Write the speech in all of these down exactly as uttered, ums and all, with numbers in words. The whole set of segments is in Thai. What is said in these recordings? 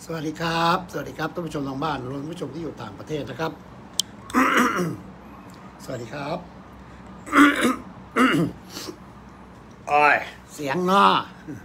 สวัสดีครับสวัสดีครับท่านผู้ชมทางบ้านรวมท่านผู้ชมที่อยู่ต่างประเทศนะครับ สวัสดีครับโอ้ยเสียงเนาะ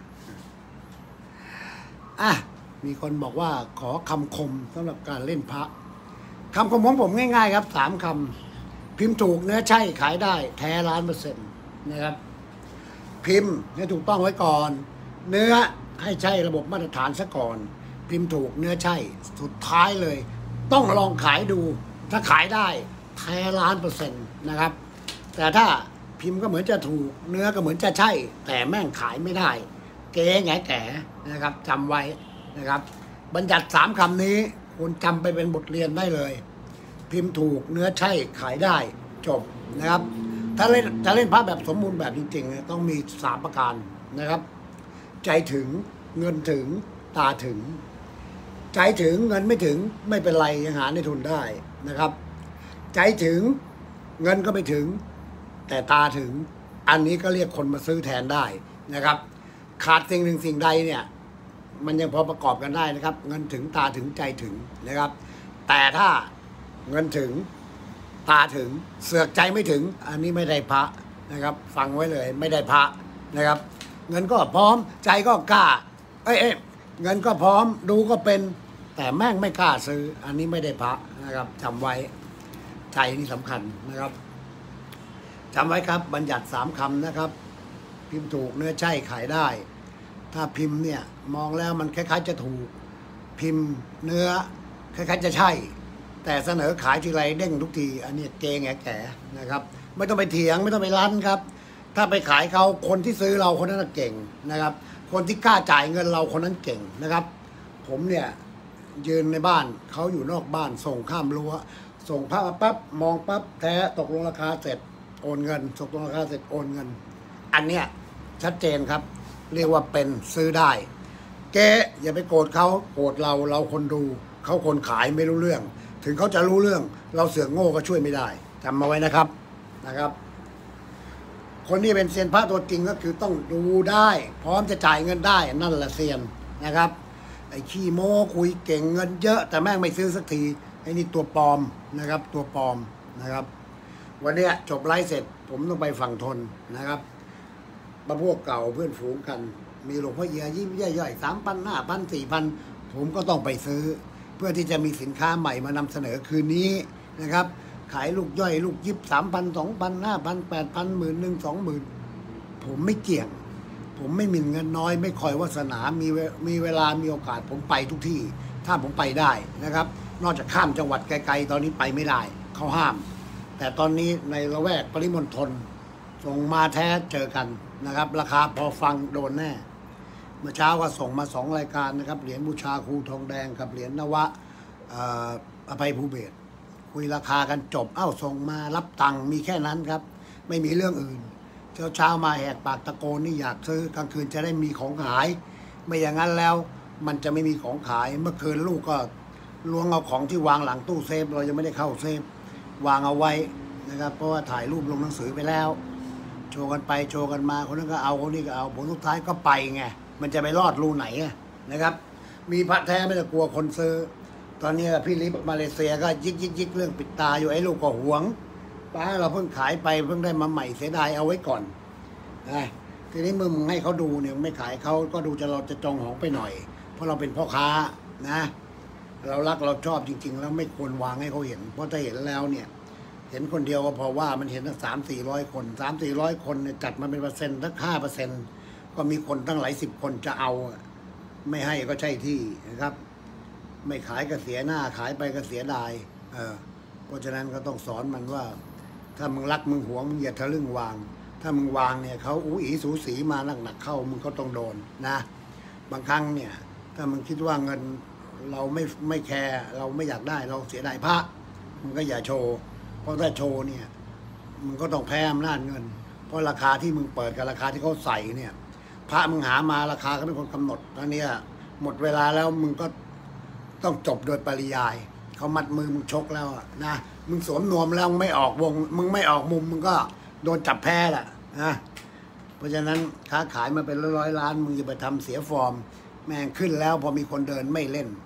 อ่ะมีคนบอกว่าขอคำคมสำหรับการเล่นพระคำคมของผมง่ายๆครับสามคำพิมพ์ถูกเนื้อใช่ขายได้แท้ล้านเปอร์เซ็นต์นะครับพิมพ์ให้ถูกต้องไว้ก่อนเนื้อให้ใช่ระบบมาตรฐานซะก่อนพิมพ์ถูกเนื้อใช่สุดท้ายเลยต้องลองขายดูถ้าขายได้แท้ล้านเปอร์เซ็นต์นะครับแต่ถ้าพิมพ์ก็เหมือนจะถูกเนื้อก็เหมือนจะใช่แต่แม่งขายไม่ได้เก๋แง่แก่นะครับจำไว้นะครับบัญญัติสามคำนี้คุณจำไปเป็นบทเรียนได้เลยพิมพ์ถูกเนื้อใช่ขายได้จบนะครับถ้าเล่นถ้าเล่นพระแบบสมบูรณ์แบบจริงๆต้องมีสามประการนะครับใจถึงเงินถึงตาถึงใจถึงเงินไม่ถึงไม่เป็นไรยังหาในทุนได้นะครับใจถึงเงินก็ไม่ถึงแต่ตาถึงอันนี้ก็เรียกคนมาซื้อแทนได้นะครับขาดสิ่งหนึ่งสิ่งใดเนี่ยมันยังพอประกอบกันได้นะครับเงินถึงตาถึงใจถึงนะครับแต่ถ้าเงินถึงตาถึงเสือกใจไม่ถึงอันนี้ไม่ได้พระนะครับฟังไว้เลยไม่ได้พระนะครับเงินก็พร้อมใจก็กล้าเอ้ยเอ้ยเงินก็พร้อมดูก็เป็นแต่แม่งไม่กล้าซื้ออันนี้ไม่ได้พระนะครับจำไว้ใจนี่สำคัญนะครับจำไว้ครับบัญญัติสามคำนะครับพิมพ์ถูกเนื้อใช่ขายได้ถ้าพิมพ์เนี่ยมองแล้วมันคล้ายๆจะถูกพิมพ์เนื้อคล้ายๆจะใช่แต่เสนอขายทีไรเด้งทุกทีอันนี้เกงแก่นะครับไม่ต้องไปเถียงไม่ต้องไปรั้นครับถ้าไปขายเขาคนที่ซื้อเราคนนั้นเก่งนะครับคนที่กล้าจ่ายเงินเราคนนั้นเก่งนะครับผมเนี่ยยืนในบ้านเขาอยู่นอกบ้านส่งข้ามรั้วส่งผ้ามาปั๊บมองปั๊บแท้ตกลงราคาเสร็จโอนเงินตกลงราคาเสร็จโอนเงินอันเนี้ยชัดเจนครับเรียกว่าเป็นซื้อได้เก๊อย่าไปโกรธเขาโกรธเราเราคนดูเขาคนขายไม่รู้เรื่องถึงเขาจะรู้เรื่องเราเสือกโง่ก็ช่วยไม่ได้จำมาไว้นะครับนะครับคนที่เป็นเซียนพระตัวจริงก็คือต้องดูได้พร้อมจะจ่ายเงินได้นั่นแหละเซียนนะครับไอ้ขี้โม้คุยเก่งเงินเยอะแต่แม่งไม่ซื้อสักทีไอ้นี่ตัวปลอมนะครับตัวปลอมนะครับวันนี้จบไลฟ์เสร็จผมต้องไปฝั่งทนนะครับมาพวกเก่าเพื่อนฝูงกันมีหลวงพ่อเยียยิ้มย่อยๆสามพันห้าพันสี่พันผมก็ต้องไปซื้อเพื่อที่จะมีสินค้าใหม่มานำเสนอคืนนี้นะครับขายลูกย่อยลูกยิบสามพันสองพันห้าพันแปดพันหมื่นหนึ่งสองหมื่นผมไม่เกี่ยงผมไม่มีเงินน้อยไม่คอยวาสนามีมีเวลามีโอกาสผมไปทุกที่ถ้าผมไปได้นะครับนอกจากข้ามจังหวัดไกลๆตอนนี้ไปไม่ได้เขาห้ามแต่ตอนนี้ในละแวกปริมณฑลส่งมาแท้เจอกันนะครับราคาพอฟังโดนแน่เมื่อเช้าก็ส่งมาสองรายการนะครับเหรียญบูชาครูทองแดงกับเหรียญนวะอภัยภูเบศรคุยราคากันจบเอ้าส่งมารับตังค์มีแค่นั้นครับไม่มีเรื่องอื่นเช้าเช้ามาแหกปากตะโกนนี่อยากซื้อกลางคืนจะได้มีของขายไม่อย่างนั้นแล้วมันจะไม่มีของขายเมื่อคืนลูกก็ล้วงเอาของที่วางหลังตู้เซฟเรายังไม่ได้เข้าเซฟวางเอาไว้นะครับเพราะว่าถ่ายรูปลงหนังสือไปแล้วโชว์กันไปโชว์กันมาคนนั้นก็เอาคนนี้ก็เอาผลสุดท้ายก็ไปไงมันจะไปรอดรูไหนนะครับมีพระแท้ไม่ต้องกลัวคนซื้อตอนนี้พี่ลิฟมาเลเซียก็ยิกยิกยิกเรื่องปิดตาอยู่ไอ้ลูกก็หวงป้าเราเพิ่งขายไปเพิ่งได้มาใหม่เสียดายเอาไว้ก่อนนะทีนี้มึงให้เขาดูเนี่ยไม่ขายเขาก็ดูจะเราจะจองหองไปหน่อยเพราะเราเป็นพ่อค้านะเรารักเราชอบจริงๆแล้วไม่ควรวางให้เขาเห็นเพราะถ้าเห็นแล้วเนี่ยเห็นคนเดียวก็พอว่ามันเห็นตั้งสามสี่ร้อยคนสามสี่ร้อยคนเนี่ยจัดมาเป็นเปอร์เซ็นต์สักห้าเปอร์เซ็นต์ก็มีคนตั้งหลายสิบคนจะเอาไม่ให้ก็ใช่ที่นะครับไม่ขายก็เสียหน้าขายไปก็เสียดายเออเพราะฉะนั้นก็ต้องสอนมันว่าถ้ามึงรักมึงหวงมึงอย่าทะลึ่งวางถ้ามึงวางเนี่ยเขาอู้อีสูสีมาหนักหนักเข้ามึงก็ต้องโดนนะบางครั้งเนี่ยถ้ามึงคิดว่าเงินเราไม่ไม่แคร์เราไม่อยากได้เราเสียดายพระมึงก็อย่าโชว์เพราะถ้าโชว์เนี่ยมึงก็ต้องแพ้อำนาจเงินเพราะราคาที่มึงเปิดกับราคาที่เขาใส่เนี่ยพระมึงหามาราคาเขาเป็นคนกำหนดตอนนี้หมดเวลาแล้วมึงก็ต้องจบโดยปริยายเขามัดมือมึงชกแล้วนะมึงสวมนวมแล้วไม่ออกวงมึงไม่ออกมุมมึงก็โดนจับแพ้แหละนะเพราะฉะนั้นค้าขายมาเป็นร้อยล้านมึงอย่าไปทำเสียฟอร์มแม่งขึ้นแล้วพอมีคนเดินไม่เล่น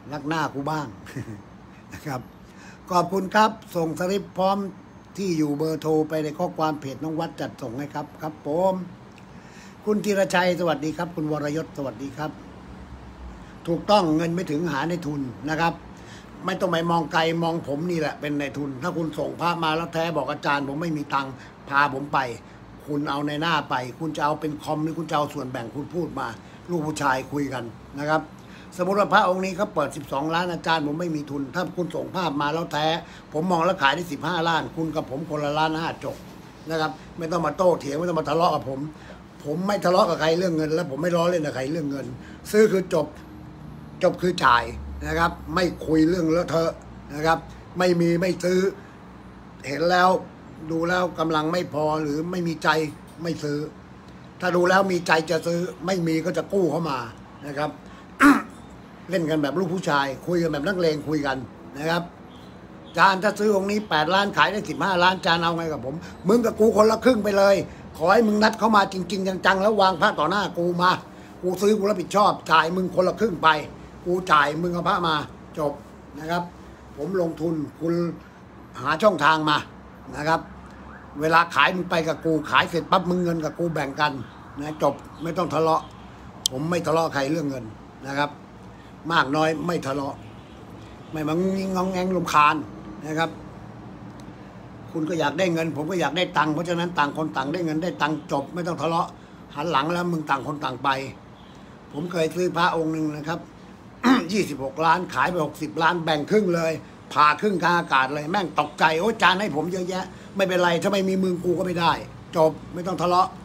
รักหน้ากูบ้าง นะครับขอบคุณครับส่งสลิปพร้อมที่อยู่เบอร์โทรไปในข้อความเพจน้องวัดจัดส่งให้ครับครับผมคุณธีรชัยสวัสดีครับคุณวรยศสวัสดีครับถูกต้องเงินไม่ถึงหาในทุนนะครับไม่ต้องไปมองไกลมองผมนี่แหละเป็นในทุนถ้าคุณส่งพระมาแล้วแท้บอกอาจารย์ผมไม่มีตังค์พาผมไปคุณเอาในหน้าไปคุณจะเอาเป็นคอมหรือคุณจะเอาส่วนแบ่งคุณพูดมาลูกผู้ชายคุยกันนะครับสมมติว่าพระองค์นี้เขาเปิดสิบสองล้านอาจารย์ผมไม่มีทุนถ้าคุณส่งภาพมาแล้วแท้ผมมองแล้วขายได้สิบห้าล้านคุณกับผมคนละล้านห้าจบนะครับไม่ต้องมาโต้เถียงไม่ต้องมาทะเลาะกับผมผมไม่ทะเลาะกับใครเรื่องเงินและผมไม่ล้อเล่นกับใครเรื่องเงินซื้อคือจบจบคือจ่ายนะครับไม่คุยเรื่องเลอะเทอะนะครับไม่มีไม่ซื้อเห็นแล้วดูแล้วกำลังไม่พอหรือไม่มีใจไม่ซื้อถ้าดูแล้วมีใจจะซื้อไม่มีก็จะกู้เข้ามานะครับ เล่นกันแบบลูกผู้ชายคุยกันแบบนักเลงคุยกันนะครับจานถ้าซื้อองค์นี้แปดล้านขายได้สิบห้าล้านจานเอาไงกับผมมึงกับกูคนละครึ่งไปเลยขอให้มึงนัดเข้ามาจริงๆจังๆแล้ววางพระต่อหน้ากูมากูซื้อกูรับผิดชอบจ่ายมึงคนละครึ่งไปกูจ่ายมึงเอาพระมาจบนะครับผมลงทุนคุณหาช่องทางมานะครับเวลาขายมึงไปกับกูขายเสร็จปั๊บมึงเงินกับกูแบ่งกันนะจบไม่ต้องทะเลาะผมไม่ทะเลาะใครเรื่องเงินนะครับมากน้อยไม่ทะเลาะไม่มางงงงแงงลำคาญนะครับคุณก็อยากได้เงินผมก็อยากได้ตังค์เพราะฉะนั้นต่างคนต่างได้เงินได้ตังค์จบไม่ต้องทะเลาะหันหลังแล้วมึงต่างคนต่างไปผมเคยซื้อพระองค์หนึ่งนะครับ ยี่สิบหกล้านขายไปหกสิบล้านแบ่งครึ่งเลยผ่าครึ่งกลางอากาศเลยแม่งตกใจโอ้จานให้ผมเยอะแยะไม่เป็นไรถ้าไม่มีมึงกูก็ไม่ได้จบไม่ต้องทะเลาะ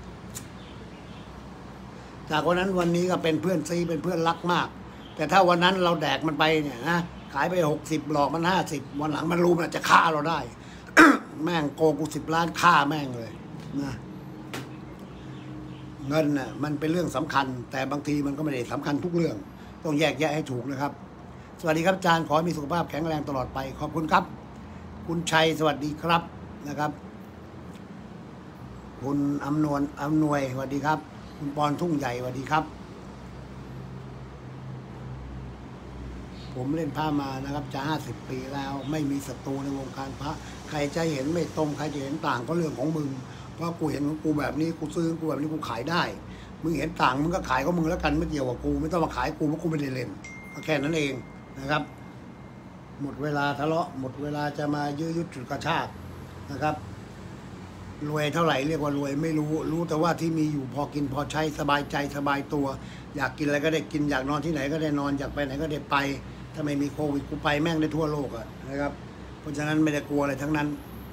จากวันนั้นวันนี้ก็เป็นเพื่อนซีเป็นเพื่อนรักมากแต่ถ้าวันนั้นเราแดกมันไปเนี่ยนะขายไปหกสิบหลอกมันห้าสิบวันหลังมันรู้มันจะฆ่าเราได้ แม่งโกกูสิบล้านฆ่าแม่งเลยนะเงินน่ะมันเป็นเรื่องสำคัญแต่บางทีมันก็ไม่ได้สำคัญทุกเรื่องต้องแยกแยะให้ถูกนะครับสวัสดีครับอาจารย์ขอให้มีสุขภาพแข็งแรงตลอดไปขอบคุณครับคุณชัยสวัสดีครับนะครับคุณอำนวยอำนวยสวัสดีครับคุณปอนทุ่งใหญ่สวัสดีครับผมเล่นพระมานะครับจะห้าสิบปีแล้วไม่มีศัตรูในวงการพระใครจะเห็นไม่ตรงใครจะเห็นต่างก็เรื่องของมึงเพราะกูเห็นของกูแบบนี้กูซื้อกูแบบนี้กูขายได้มึงเห็นต่างมึงก็ขายก็มึงแล้วกันไม่เกี่ยวกับกูไม่ต้องมาขายกูเพราะกูไม่ได้เล่นก็แค่นั้นเองนะครับหมดเวลาทะเลาะหมดเวลาจะมายื้อยุดฉุดกระชากนะครับรวยเท่าไหร่เรียกว่ารวยไม่รู้รู้แต่ว่าที่มีอยู่พอกินพอใช้สบายใจสบายตัวอยากกินอะไรก็ได้กินอยากนอนที่ไหนก็ได้นอนอยากไปไหนก็ได้ไปถ้าไม่มีโควิดกูไปแม่งได้ทั่วโลกอะนะครับเพราะฉะนั้นไม่ได้กลัวอะไรทั้งนั้น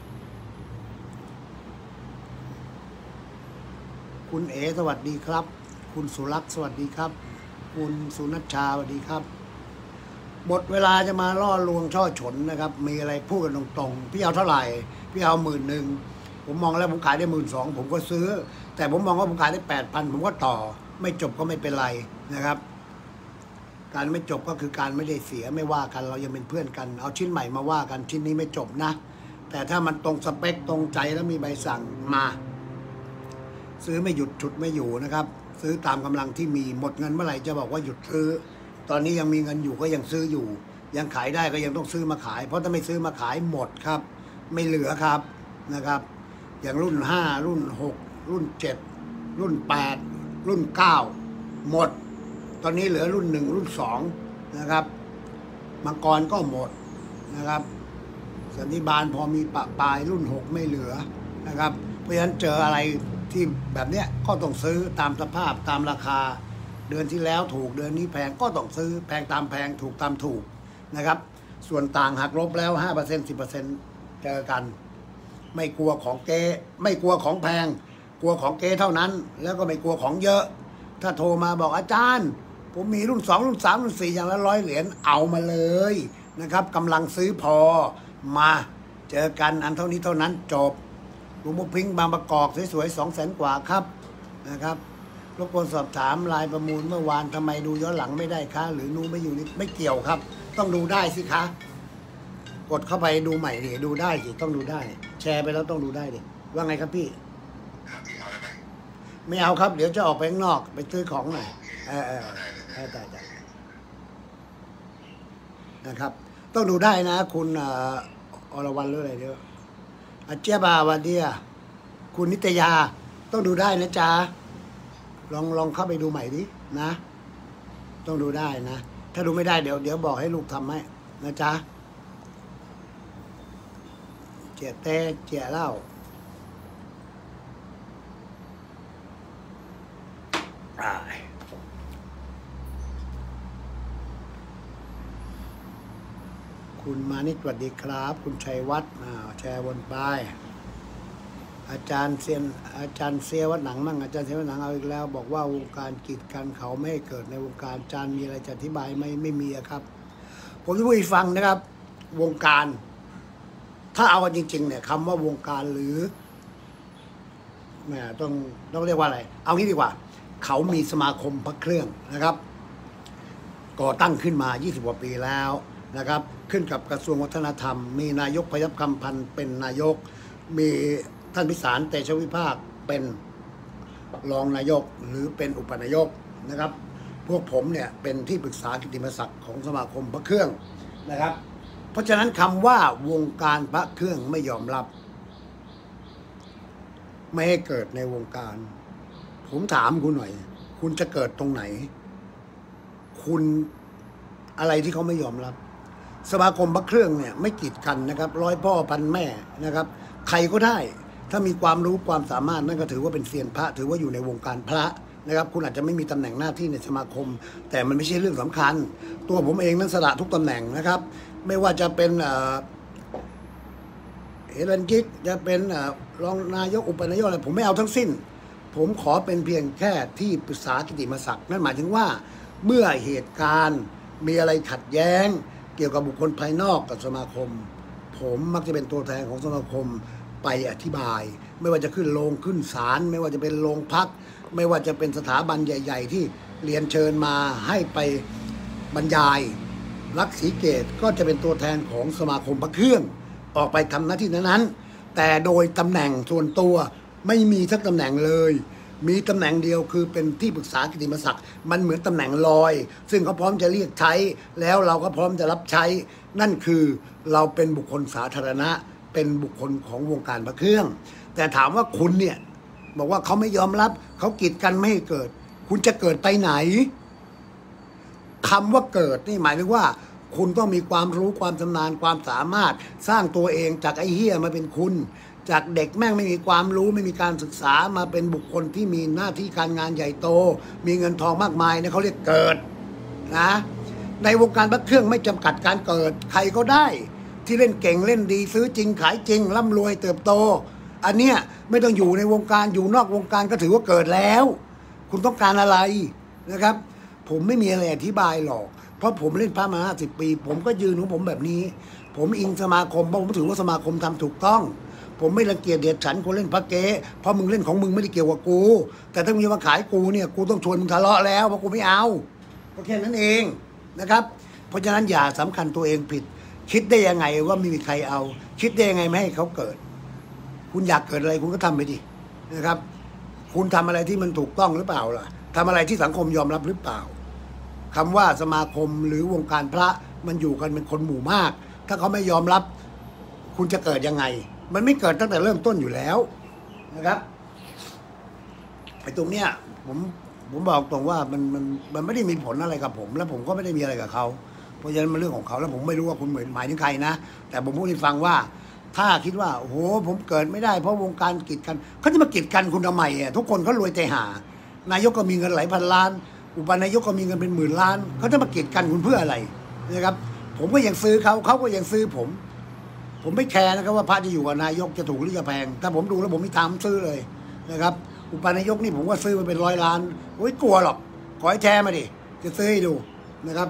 คุณเอสวัสดีครับคุณสุรักษ์สวัสดีครับคุณสุนัชชาสวัสดีครับหมดเวลาจะมาล่อลวงช่อฉนนะครับมีอะไรพูดกันตรงๆพี่เอาเท่าไหร่พี่เอาหมื่นหนึ่งผมมองแล้วผมขายได้หมื่นสองผมก็ซื้อแต่ผมมองว่าผมขายได้แปดพันผมก็ต่อไม่จบก็ไม่เป็นไรนะครับการไม่จบก็คือการไม่ได้เสียไม่ว่ากันเรายังเป็นเพื่อนกันเอาชิ้นใหม่มาว่ากันชิ้นนี้ไม่จบนะแต่ถ้ามันตรงสเปคตรงใจแล้วมีใบสั่งมาซื้อไม่หยุดฉุดไม่อยู่นะครับซื้อตามกำลังที่มีหมดเงินเมื่อไหร่จะบอกว่าหยุดซื้อตอนนี้ยังมีเงินอยู่ก็ยังซื้ออยู่ยังขายได้ก็ยังต้องซื้อมาขายเพราะถ้าไม่ซื้อมาขายหมดครับไม่เหลือครับนะครับอย่างรุ่นห้ารุ่นหกรุ่นเจ็ดรุ่นแปดรุ่นเก้าหมดตอนนี้เหลือรุ่นหนึ่งรุ่นสองนะครับมังกรก็หมดนะครับสันนิบาลพอมีปะปลายรุ่นหกไม่เหลือนะครับเพราะฉะนั้นเจออะไรที่แบบเนี้ยก็ต้องซื้อตามสภาพตามราคาเดือนที่แล้วถูกเดือนนี้แพงก็ต้องซื้อแพงตามแพงถูกตามถูกนะครับส่วนต่างหักลบแล้ว ห้าเปอร์เซ็นต์ สิบเปอร์เซ็นต์ เจอกันไม่กลัวของเก๊ไม่กลัวของแพงกลัวของเก๊เท่านั้นแล้วก็ไม่กลัวของเยอะถ้าโทรมาบอกอาจารย์ผมมีรุ่นสองรุ่นสามรุ่นสี่อย่างละร้อยเหรียญเอามาเลยนะครับกำลังซื้อพอมาเจอกันอันเท่านี้เท่านั้นจบหลวงพ่อพิงค์บางประกอบสวยๆสองแสนกว่าครับนะครับรบกวนสอบถามรายประมูลเมื่อวานทำไมดูย้อนหลังไม่ได้คะหรือนูไม่อยู่นี่ไม่เกี่ยวครับต้องดูได้สิคะกดเข้าไปดูใหม่ดิดูได้สิต้องดูได้แชร์ไปแล้วต้องดูได้ดิว่าไงครับพี่ไม่เอาครับเดี๋ยวจะออกไปข้างนอกไปซื้อของหน่อยเออเออเออได้ได้นะครับ ต้องดูได้นะคุณอรวรรณหรืออะไรเดี๋ยวอาเจียบาวันเดียคุณนิตยาต้องดูได้นะจ๊ะลองลองเข้าไปดูใหม่ดินะ ต้องดูได้นะถ้าดูไม่ได้เดี๋ยวเดี๋ยวบอกให้ลูกทำให้นะจ๊ะเจียเต้เจียเล่าคุณมานิตสวัสดีครับคุณชัยวัฒน์แชร์วนไปอาจารย์เซียนอาจารย์เสียวัดหนังมั่งอาจารย์เสียวัดหนังเอาอีกแล้วบอกว่าวงการกีดกันเขาไม่ให้เกิดในวงการอาจารย์มีอะไรจะอธิบายไม่ไม่มีครับผมจะพูดให้ฟังนะครับวงการถ้าเอากันจริงๆเนี่ยคำว่าวงการหรือแหมต้องต้องเรียกว่าอะไรเอางี้ดีกว่าเขามีสมาคมพระเครื่องนะครับก่อตั้งขึ้นมายี่สิบกว่าปีแล้วนะครับขึ้นกับกระทรวงวัฒนธรรมมีนายกพยัคฆ์คำพันธ์เป็นนายกมีท่านพิสารเตชะวิภาคเป็นรองนายกหรือเป็นอุปนายกนะครับพวกผมเนี่ยเป็นที่ปรึกษากิตติมศักดิ์ของสมาคมพระเครื่องนะครับเพราะฉะนั้นคำว่าวงการพระเครื่องไม่ยอมรับไม่ให้เกิดในวงการผมถามคุณหน่อยคุณจะเกิดตรงไหนคุณอะไรที่เขาไม่ยอมรับสมาคมพระเครื่องเนี่ยไม่กีดกันนะครับร้อยพ่อพันแม่นะครับใครก็ได้ถ้ามีความรู้ความสามารถนั่นก็ถือว่าเป็นเซียนพระถือว่าอยู่ในวงการพระนะครับคุณอาจจะไม่มีตำแหน่งหน้าที่ในสมาคมแต่มันไม่ใช่เรื่องสำคัญตัวผมเองนั้นสละทุกตำแหน่งนะครับไม่ว่าจะเป็นเอรันกิกจะเป็นรองนายกอุปนายกอะไรผมไม่เอาทั้งสิ้นผมขอเป็นเพียงแค่ที่ปรึกษากิตติมศักดิ์นั่นหมายถึงว่าเมื่อเหตุการณ์มีอะไรขัดแย้งเกี่ยวกับบุคคลภายนอกกับสมาคมผมมักจะเป็นตัวแทนของสมาคมไปอธิบายไม่ว่าจะขึ้นโรงขึ้นศาลไม่ว่าจะเป็นโรงพักไม่ว่าจะเป็นสถาบันใหญ่ๆที่เรียนเชิญมาให้ไปบรรยายรักศรีเกตก็จะเป็นตัวแทนของสมาคมพระเครื่องออกไปทำหน้าที่นั้นๆแต่โดยตำแหน่งส่วนตัวไม่มีสักตำแหน่งเลยมีตำแหน่งเดียวคือเป็นที่ปรึกษากิตติมศักดิ์มันเหมือนตำแหน่งลอยซึ่งเขาพร้อมจะเรียกใช้แล้วเราก็พร้อมจะรับใช้นั่นคือเราเป็นบุคคลสาธารณะเป็นบุคคลของวงการพระเครื่องแต่ถามว่าคุณเนี่ยบอกว่าเขาไม่ยอมรับเขากีดกันไม่ให้เกิดคุณจะเกิดไปไหนคำว่าเกิดนี่หมายถึงว่าคุณต้องมีความรู้ความชำนาญความสามารถสร้างตัวเองจากไอ้เหี้ยมาเป็นคุณจากเด็กแม่งไม่มีความรู้ไม่มีการศึกษามาเป็นบุคคลที่มีหน้าที่การงานใหญ่โตมีเงินทองมากมายเนี่ยเขาเรียกเกิดนะในวงการพระเครื่องไม่จำกัดการเกิดใครก็ได้ที่เล่นเก่งเล่นดีซื้อจริงขายจริงร่ำรวยเติบโตอันเนี้ยไม่ต้องอยู่ในวงการอยู่นอกวงการก็ถือว่าเกิดแล้วคุณต้องการอะไรนะครับผมไม่มีอะไรอธิบายหรอกเพราะผมเล่นพระมาห้าสิบปีผมก็ยืนของผมแบบนี้ผมอิงสมาคมเพราะผมถือว่าสมาคมทำถูกต้องผมไม่รังเกียจเดียดฉันคนเล่นพระเก๊เพราะมึงเล่นของมึงไม่ได้เกี่ยวกับกูแต่ถ้ามึงมาขายกูเนี่ยกูต้องชวนมึงทะเลาะแล้วเพราะกูไม่เอาก็แค่นั้นเองนะครับเพราะฉะนั้นอย่าสำคัญตัวเองผิดคิดได้ยังไงว่าไม่มีใครเอาคิดได้ยังไงไม่ให้เขาเกิดคุณอยากเกิดอะไรคุณก็ทำไปดินะครับคุณทำอะไรที่มันถูกต้องหรือเปล่าล่ะทำอะไรที่สังคมยอมรับหรือเปล่าคำว่าสมาคมหรือวงการพระมันอยู่กันเป็นคนหมู่มากถ้าเขาไม่ยอมรับคุณจะเกิดยังไงมันไม่เกิดตั้งแต่เริ่มต้นอยู่แล้วนะครับไอ้ตรงเนี้ยผมผมบอกตรงว่ามันมันมันไม่ได้มีผลอะไรกับผมและผมก็ไม่ได้มีอะไรกับเขาเพราะฉะนั้นมันเรื่องของเขาแล้วผมไม่รู้ว่าคุณเหมือนหมายถึงใครนะแต่ผมพูดให้ฟังว่าถ้าคิดว่าโอ้โหผมเกิดไม่ได้เพราะวงการกีดกันเขาจะมากีดกันคุณทำไมอ่ะทุกคนเขารวยใจหานายกก็มีเงินหลายพันล้านอุปนายกก็มีเงินเป็นหมื่นล้านเขาจะมากีดกันคุณเพื่ออะไรนะครับผมก็ยังซื้อเขาเขาก็ยังซื้อผมผมไม่แคร์นะครับว่าพระจะอยู่กับนายกจะถูกหรือจะแพงถ้าผมดูแล้วผมไม่ตามซื้อเลยนะครับอุปนายกนี่ผมก็ซื้อมาเป็นร้อยล้านโอ้ยกลัวหรอกขอให้แชร์มาดิจะซื้อให้ดูนะครับ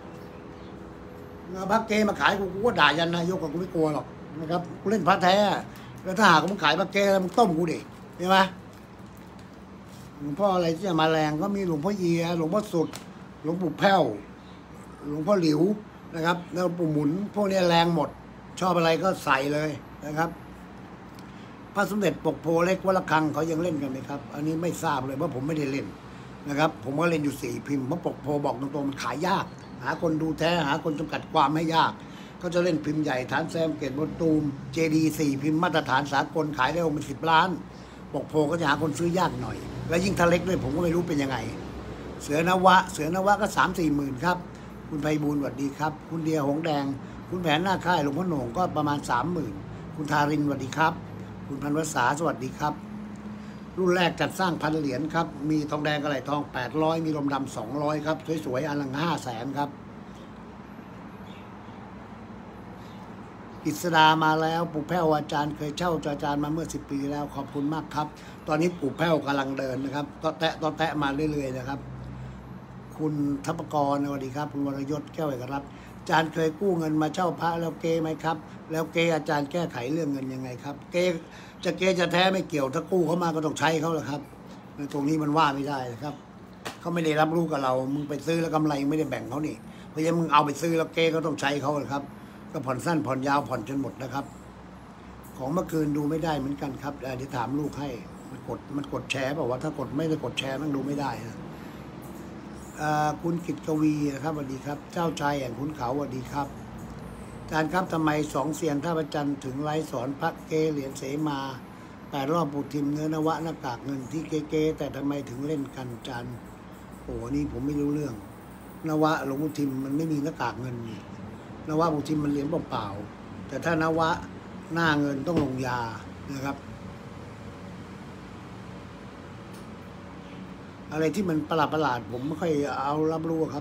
พระเกมาขายกูกูก็ด่ายันนายกกูไม่กลัวหรอกนะครับกูเล่นพระแท้แล้วถ้าหากมึงขายพระเกมึงต้มกูดิใช่ไหมหลวงพ่ออะไรที่จะมาแรงก็มีหลวงพ่อเยียหลวงพ่อสุดหลวงปู่แพ้วหลวงพ่อหลิวนะครับแล้วหลวงปู่หมุนพวกนี้แรงหมดชอบอะไรก็ใส่เลยนะครับพระสมเด็จปกโพเล็กวัดระฆังเขายังเล่นกันไหมครับอันนี้ไม่ทราบเลยเพราะผมไม่ได้เล่นนะครับผมก็เล่นอยู่สี่พิมพ์เพราะปกโพบอกตรงๆมันขายยากหาคนดูแท้หาคนจำกัดความไม่ยากเขาจะเล่นพิมพ์ใหญ่ฐานแซมเกตบนตูม เจ ดี สี่พิมพ์มาตรฐานสากลขายได้องค์เป็นสิบล้านปกโพก็จะหาคนซื้อยากหน่อยและยิ่งทะเล็กด้วยผมก็ไม่รู้เป็นยังไงเสือนวะเสือนวะก็สามสี่หมื่นครับคุณไพบูลย์สวัสดีครับคุณเดียหงแดงคุณแผนหน้าค่ายหลวงพ่อโหน่งก็ประมาณสามหมื่นคุณทารินสวัสดีครับคุณพันวษาสวัสดีครับรุ่นแรกจัดสร้างพันเหรียญครับมีทองแดงกระไหลทองแปดร้อยมีลมดำสองร้อยครับสวยๆอันละห้าแสนครับกิษดามาแล้วปู่แพ้วอาจารย์เคยเช่าอาจารย์มาเมื่อสิบปีแล้วขอบคุณมากครับตอนนี้ปู่แพ้วกำลังเดินนะครับต่อแตะต่อแตะมาเรื่อยๆนะครับคุณทัพกรสวัสดีครับคุณวรยศแก้วเอกรัตน์อาจารย์เคยกู้เงินมาเช่าพระแล้วเกไหมครับแล้วเกอาจารย์แก้ไขเรื่องเงินยังไงครับเกจะเกจะแท้ไม่เกี่ยวถ้ากู้เขามาก็ต้องใช้เขาแหละครับตรงนี้มันว่าไม่ได้นะครับเขาไม่ได้รับรู้กับเรามึงไปซื้อแล้วกำไรไม่ได้แบ่งเขานี่เพราะฉะนั้นมึงเอาไปซื้อแล้วเกก็ต้องใช้เขาเลยครับก็ผ่อนสั้นผ่อนยาวผ่อนจนหมดนะครับของเมื่อคืนดูไม่ได้เหมือนกันครับเดี๋ยวถามลูกให้มันกดมันกดแชร์บอกว่าถ้ากดไม่ได้กดแชร์มันดูไม่ได้นะคุณกิตกวีนะครับสวัสดีครับเจ้าชายแห่งขุนเขาสวัสดีครับอาจารย์ครับทำไมสองเซียนท่าประจันถึงไลฟ์สอนพระเกเหรียญเสมาแปดรอบปูทิมเนื้อนวะหน้ากากเงินที่เก๋ๆแต่ทำไมถึงเล่นกันอาจารย์โอ้นี่ผมไม่รู้เรื่องนวะหลวงปูทิมมันไม่มีหน้ากากเงินนี่นวะปูทิมมันเหรียญเปล่าๆแต่ถ้านวะหน้าเงินต้องลงยานะครับอะไรที่มันประหลาดประหลาดผมไม่ค่อยเอารับรู้ครับ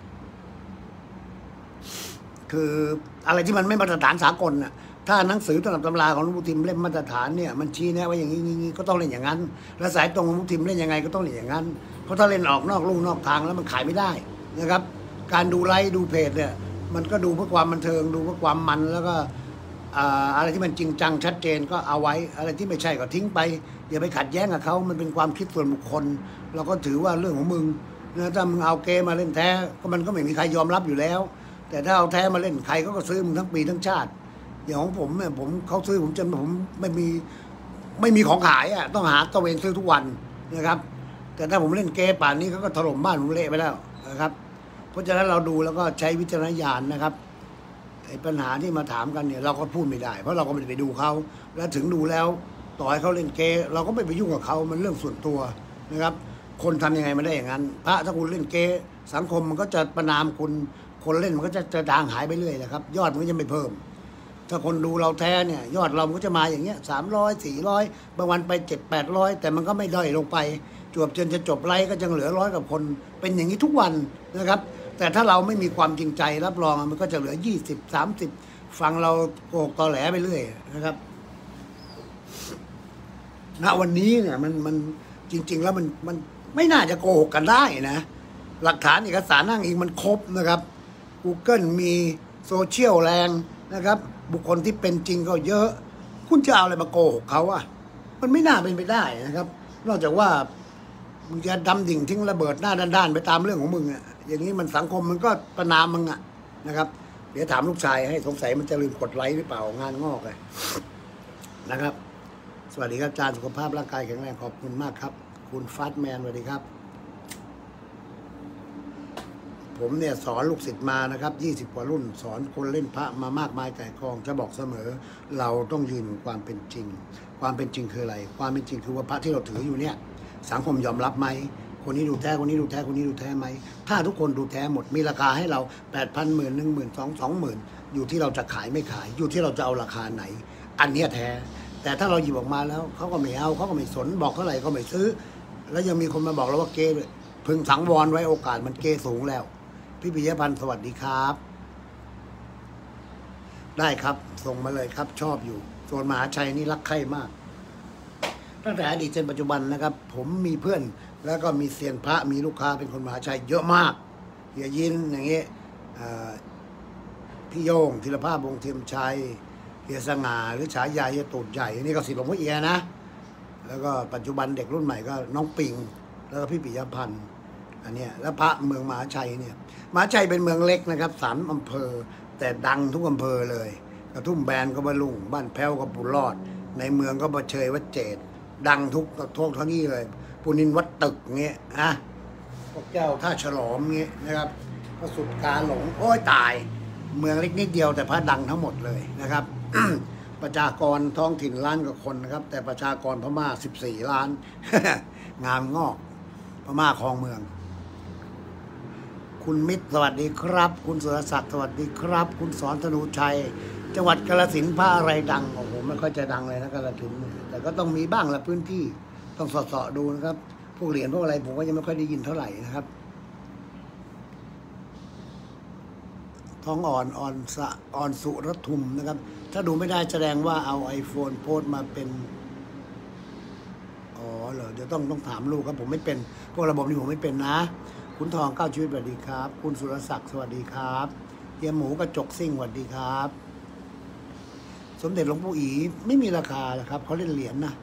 คืออะไรที่มันไม่มาตรฐานสากลน่ะถ้าหนังสือตำรับตำราของหลวงปู่ทิมเล่มมาตรฐานเนี่ยมันชี้แนะว่าอย่างนี้นี้ก็ต้องเล่นอย่างนั้นและสายตรงของหลวงปู่ทิมเล่นยังไงก็ต้องเล่นอย่างนั้นเพราะถ้าเล่นออกนอกลู่นอกทางแล้วมันขายไม่ได้นะครับการดูไลฟ์ดูเพจเนี่ยมันก็ดูเพื่อความบันเทิงดูเพื่อความมันแล้วก็อะไรที่มันจริงจังชัดเจนก็เอาไว้อะไรที่ไม่ใช่ก็ทิ้งไปอย่าไปขัดแย้งกับเขามันเป็นความคิดส่วนบุคคลเราก็ถือว่าเรื่องของมึงนะถ้ามึงเอาเกมมาเล่นแท้ก็มันก็ไม่มีใครยอมรับอยู่แล้วแต่ถ้าเอาแท้มาเล่นใครเขาก็ซื้อมึงทั้งปีทั้งชาติอย่างของผมเนี่ยผมเขาซื้อผมจนผมไม่มีไม่มีของขายอ่ะต้องหาตะเวนซื้อทุกวันนะครับแต่ถ้าผมเล่นเกมป่านนี้เขาก็ถล่มบ้านผมเละไปแล้วนะครับเพราะฉะนั้นเราดูแล้วก็ใช้วิจารณญาณนะครับไอ้ปัญหาที่มาถามกันเนี่ยเราก็พูดไม่ได้เพราะเราก็ไม่ได้ไปดูเขาแล้วถึงดูแล้วต่อให้เขาเล่นเกมเราก็ไม่ไปยุ่งกับเขามันเรื่องส่วนตัวนะครับคนทำยังไงมาได้อย่างนั้นพระถ้าคุณเล่นเกมสังคมมันก็จะประนามคุณคนเล่นมันก็จะจะดางหายไปเรื่อยนะครับยอดมันก็จะไม่เพิ่มถ้าคนดูเราแท้เนี่ยยอดเรามันก็จะมาอย่างเงี้ยสามร้อยสี่ร้อยบางวันไปเจ็ดแปดร้อยแต่มันก็ไม่ด้อยลงไปจวบจนจะจบไลฟ์ก็ยังเหลือร้อยกับคนเป็นอย่างนี้ทุกวันนะครับแต่ถ้าเราไม่มีความจริงใจรับรองมันก็จะเหลือยี่สิบสามสิบฟังเราโกหกตอแหลไปเรื่อยนะครับณวันนี้เนี่ยมันมันจริงๆแล้วมันมันไม่น่าจะโกหกกันได้นะหลักฐานเอกสารอ้างอิงมันครบนะครับ Google มีโซเชียลแรงนะครับบุคคลที่เป็นจริงก็เยอะคุณจะเอาอะไรมาโกหกเขาอ่ะมันไม่น่าเป็นไปได้นะครับนอกจากว่ามึงจะดำดิ่งทิ้งระเบิดหน้าด้านๆไปตามเรื่องของมึงอ่ะอย่างนี้มันสังคมมันก็ประนามมึงอ่ะนะครับเดี๋ยวถามลูกชายให้สงสัยมันจะลืมกดไลค์หรือเปล่างานงอกเลยนะครับสวัสดีครับอาจารย์สุขภาพร่างกายแข็งแรงขอบคุณมากครับคุณฟาสแมนสวัสดีครับผมเนี่ยสอนลูกศิษย์มานะครับยี่สิบกว่ารุ่นสอนคนเล่นพระมามากมายไก่กองจะบอกเสมอเราต้องยืนความเป็นจริงความเป็นจริงคืออะไรความเป็นจริงคือว่าพระที่เราถืออยู่เนี่ยสังคมยอมรับไหมคนนี้ดูแท้คนนี้ดูแท้คนนี้ดูแท้ไหมถ้าทุกคนดูแท้หมดมีราคาให้เราแปดพันหมื่นหนึ่งหมื่นสองสองหมื่นอยู่ที่เราจะขายไม่ขายอยู่ที่เราจะเอาราคาไหนอันนี้แท้แต่ถ้าเราหยิบออกมาแล้วเขาก็ไม่เอาเขาก็ไม่สนบอกเท่าไหร่ก็ไม่ซื้อแล้วยังมีคนมาบอกเราว่าเกย์พึงสังวรไว้โอกาสมันเกย์สูงแล้วพี่ปิยพันธ์สวัสดีครับได้ครับส่งมาเลยครับชอบอยู่ส่วนมหาชัยนี่รักใคร่มากตั้งแต่อดีตจนปัจจุบันนะครับผมมีเพื่อนแล้วก็มีเซียนพระมีลูกค้าเป็นคนมหาชัยเยอะมากเฮียยินอย่างเงี้ยพี่โยงธีรภาพวงศ์เทียมชัยเฮียสง่าหรือฉายาเฮียตูดใหญ่นี่ก็ศิษย์หลวงพ่อเอียนะแล้วก็ปัจจุบันเด็กรุ่นใหม่ก็น้องปิงแล้วก็พี่ปิยพันธ์อันเนี้ยแล้วพระเมืองมหาชัยเนี่ยมหาชัยเป็นเมืองเล็กนะครับสามอำเภอแต่ดังทุกอำเภอเลยกระทุ่มแบนก็บรรลุงบ้านแพ้วก็ปุรอดในเมืองก็ประเชยวัดเจดดังทุกทุกทั้งนี้เลยปุณินวัดตึกเงี้ยอ่ะพวกเจ้าท่าฉลอมเงี้ยนะครับพระสุดกาหลงโอ้ยตายเมืองเล็กนิดเดียวแต่พระดังทั้งหมดเลยนะครับ ประชากรท้องถิ่นล้านกว่าคนนะครับแต่ประชากรพม่าสิบสี่ล้าน งามงอกพม่าครองเมืองคุณมิตรสวัสดีครับคุณสุรศักดิ์สวัสดีครับคุณสอนธนูชัยจังหวัดกาฬสินธุ์พระอะไรดังโอ้โหไม่ค่อยจะดังเลยนะกาฬสินธุ์แต่ก็ต้องมีบ้างละพื้นที่ต้องสอดๆดูนะครับพวกเหรียญพวกอะไรผมก็ยังไม่ค่อยได้ยินเท่าไหร่นะครับท้องอ่อนอ่อนสะอ่อนสุรทุมนะครับถ้าดูไม่ได้แสดงว่าเอา iPhone โพสมาเป็นอ๋อเหรอเดี๋ยวต้องต้องถามลูกครับผมไม่เป็นพวกระบบนี้ผมไม่เป็นนะคุณทองเก้าชีวิตสวัสดีครับคุณสุรศักดิ์สวัสดีครับเฮียหมูกระจกซิ่งสวัสดีครับสมเด็จหลวงปู่อีไม่มีราคานะครับเขาเล่นเหรียญนะ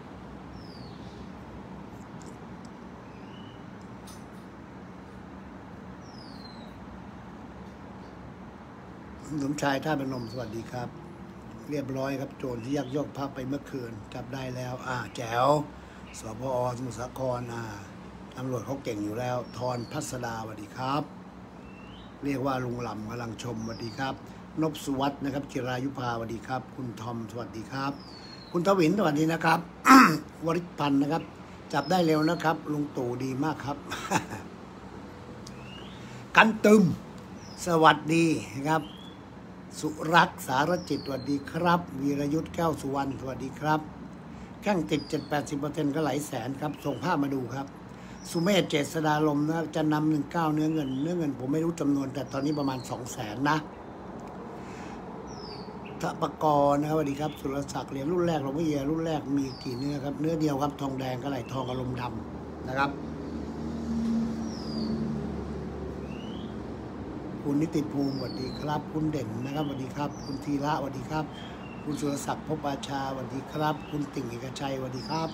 สมชายท่าพนมสวัสดีครับเรียบร้อยครับโจรที่ยักยอกพระไปเมื่อคืนจับได้แล้วอ่าแจ๋วสพอสมุทรสาครอ่าตำรวจเขาเก่งอยู่แล้วทรพัสดาสวัสดีครับเรียกว่าลุงหล่ำกำลังชมสวัสดีครับนพสุวัฒน์นะครับจิรายุภาสวัสดีครับคุณทอมสวัสดีครับคุณทวินสวัสดีนะครับ วริพันธ์นะครับจับได้เร็วนะครับลุงตู่ดีมากครับ กันตึมสวัสดีนะครับสุรักษ์สารจิตสวัสดีครับวีรยุทธ์แก้วสุวรรณสวัสดีครับแข้งติด เจ็ดสิบ แปดสิบเปอร์เซ็นต์ ก็หลายแสนครับส่งภาพมาดูครับสุเมธเจษฎาลมนะจะนำหนึ่งเก้าเนื้อเงินเนื้อเงินผมไม่รู้จำนวนแต่ตอนนี้ประมาณสองแสนนะทปกรนะครับสวัสดีครับสุรศักดิ์เหรียญรุ่นแรกหลวงพ่อเอียรุ่นแรกมีกี่เนื้อครับเนื้อเดียวครับทองแดงกระไหลทองอารมณ์ดำนะครับคุณนิติภูมิสวัสดีครับคุณเด่นนะครับสวัสดีครับคุณธีระสวัสดีครับคุณสุรศักดิ์พบอาชาสวัสดีครับคุณติ่งเอกชัยสวัสดีครับ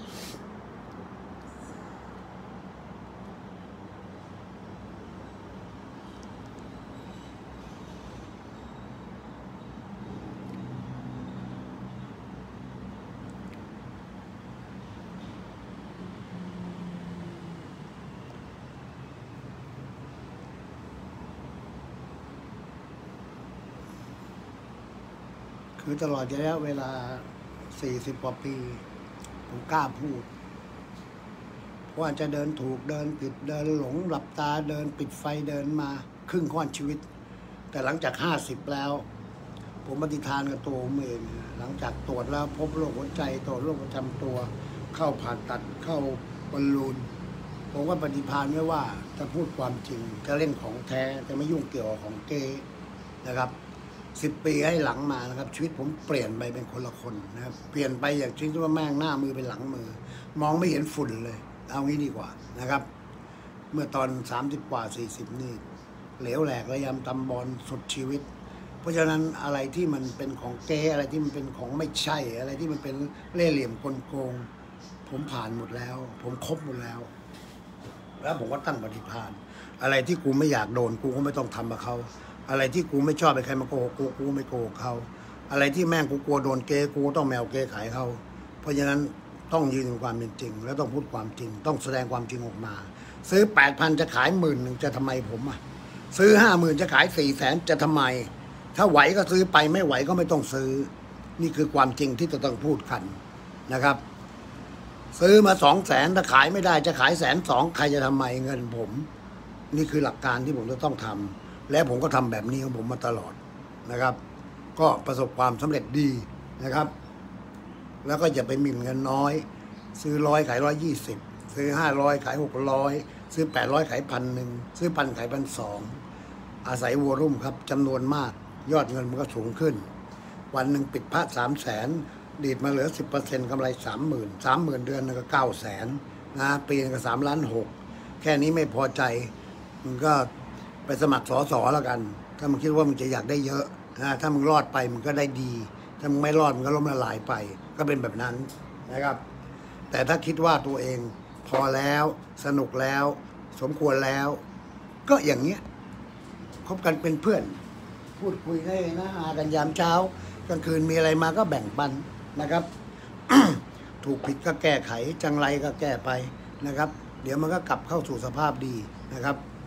คือตลอดระยะเวลาสี่สิบกว่าปีผมกล้าพูดว่าจะเดินถูกเดินผิดเดินหลงหลับตาเดินปิดไฟเดินมาครึ่งค่อนชีวิตแต่หลังจากห้าสิบแล้วผมปฏิทานกับตัวผมเองหลังจากตรวจแล้วพบโรคหัวใจตรวจโรคประจำตัวเข้าผ่าตัดเข้าบอลลูนผมก็ปฏิภาณไว้ว่าจะพูดความจริงจะเล่นของแท้จะไม่ยุ่งเกี่ยวกับของเก๊นะครับสิบปีให้หลังมานะครับชีวิตผมเปลี่ยนไปเป็นคนละคนนะครับเปลี่ยนไปอย่างที่ว่าแม่งหน้ามือเป็นหลังมือมองไม่เห็นฝุ่นเลยเอางี้ดีกว่านะครับเมื่อตอนสามสิบกว่าสี่สิบนี่เหลวแหลกระยำตำบอลสุดชีวิตเพราะฉะนั้นอะไรที่มันเป็นของเก๊อะไรที่มันเป็นของไม่ใช่อะไรที่มันเป็นเล่ห์เหลี่ยมกลโกงผมผ่านหมดแล้วผมครบหมดแล้วแล้วผมก็ตั้งปฏิภาณอะไรที่กูไม่อยากโดนกูก็ไม่ต้องทำกับเขาอะไรที่กูไม่ชอบไปใครมาโกหกกูกูไม่โกหกเขาอะไรที่แม่งกูกลัวโดนเกย์กูต้องแมวเกย์ขายเขาเพราะฉะนั้นต้องยืนยันความเป็นจริงแล้วต้องพูดความจริงต้องแสดงความจริงออกมาซื้อแปดพันจะขายหมื่นหนึ่งจะทำไมผมอ่ะซื้อห้าหมื่นจะขายสี่แสนจะทำไมถ้าไหวก็ซื้อไปไม่ไหวก็ไม่ต้องซื้อนี่คือความจริงที่จะต้องพูดกันนะครับซื้อมาสองแสนถ้าขายไม่ได้จะขายแสนสองใครจะทำไมเงินผมนี่คือหลักการที่ผมจะต้องทำและผมก็ทำแบบนี้ของผมมาตลอดนะครับก็ประสบความสำเร็จดีนะครับแล้วก็อย่าไปหมิ่นเงินน้อยซื้อร้อยขายร้อยยี่สิบซื้อห้าร้อยขายหกร้อยซื้อแปดร้อยขายพันหนึ่งซื้อพันขายพันสองอาศัยวอรุ่มครับจำนวนมากยอดเงินมันก็สูงขึ้นวันหนึ่งปิดพระสามแสนดีดมาเหลือสิบเปอร์เซ็นต์กำไรสามหมื่นสามหมื่นเดือนนึงก็เก้าแสนนะปีนึงก็สามล้านหกแค่นี้ไม่พอใจมันก็ไปสมัครสอสอแล้วกันถ้ามึงคิดว่ามึงจะอยากได้เยอะนะถ้ามึงรอดไปมึงก็ได้ดีถ้ามึงไม่รอดมึงก็ล้มละลายไปก็เป็นแบบนั้นนะครับแต่ถ้าคิดว่าตัวเองพอแล้วสนุกแล้วสมควรแล้วก็อย่างเงี้ยคบกันเป็นเพื่อนพูดคุยได้นะหากันยามเช้ากลางคืนมีอะไรมาก็แบ่งปันนะครับ ถูกผิดก็แก้ไขจังไรก็แก้ไปนะครับเดี๋ยวมันก็กลับเข้าสู่สภาพดีนะครับ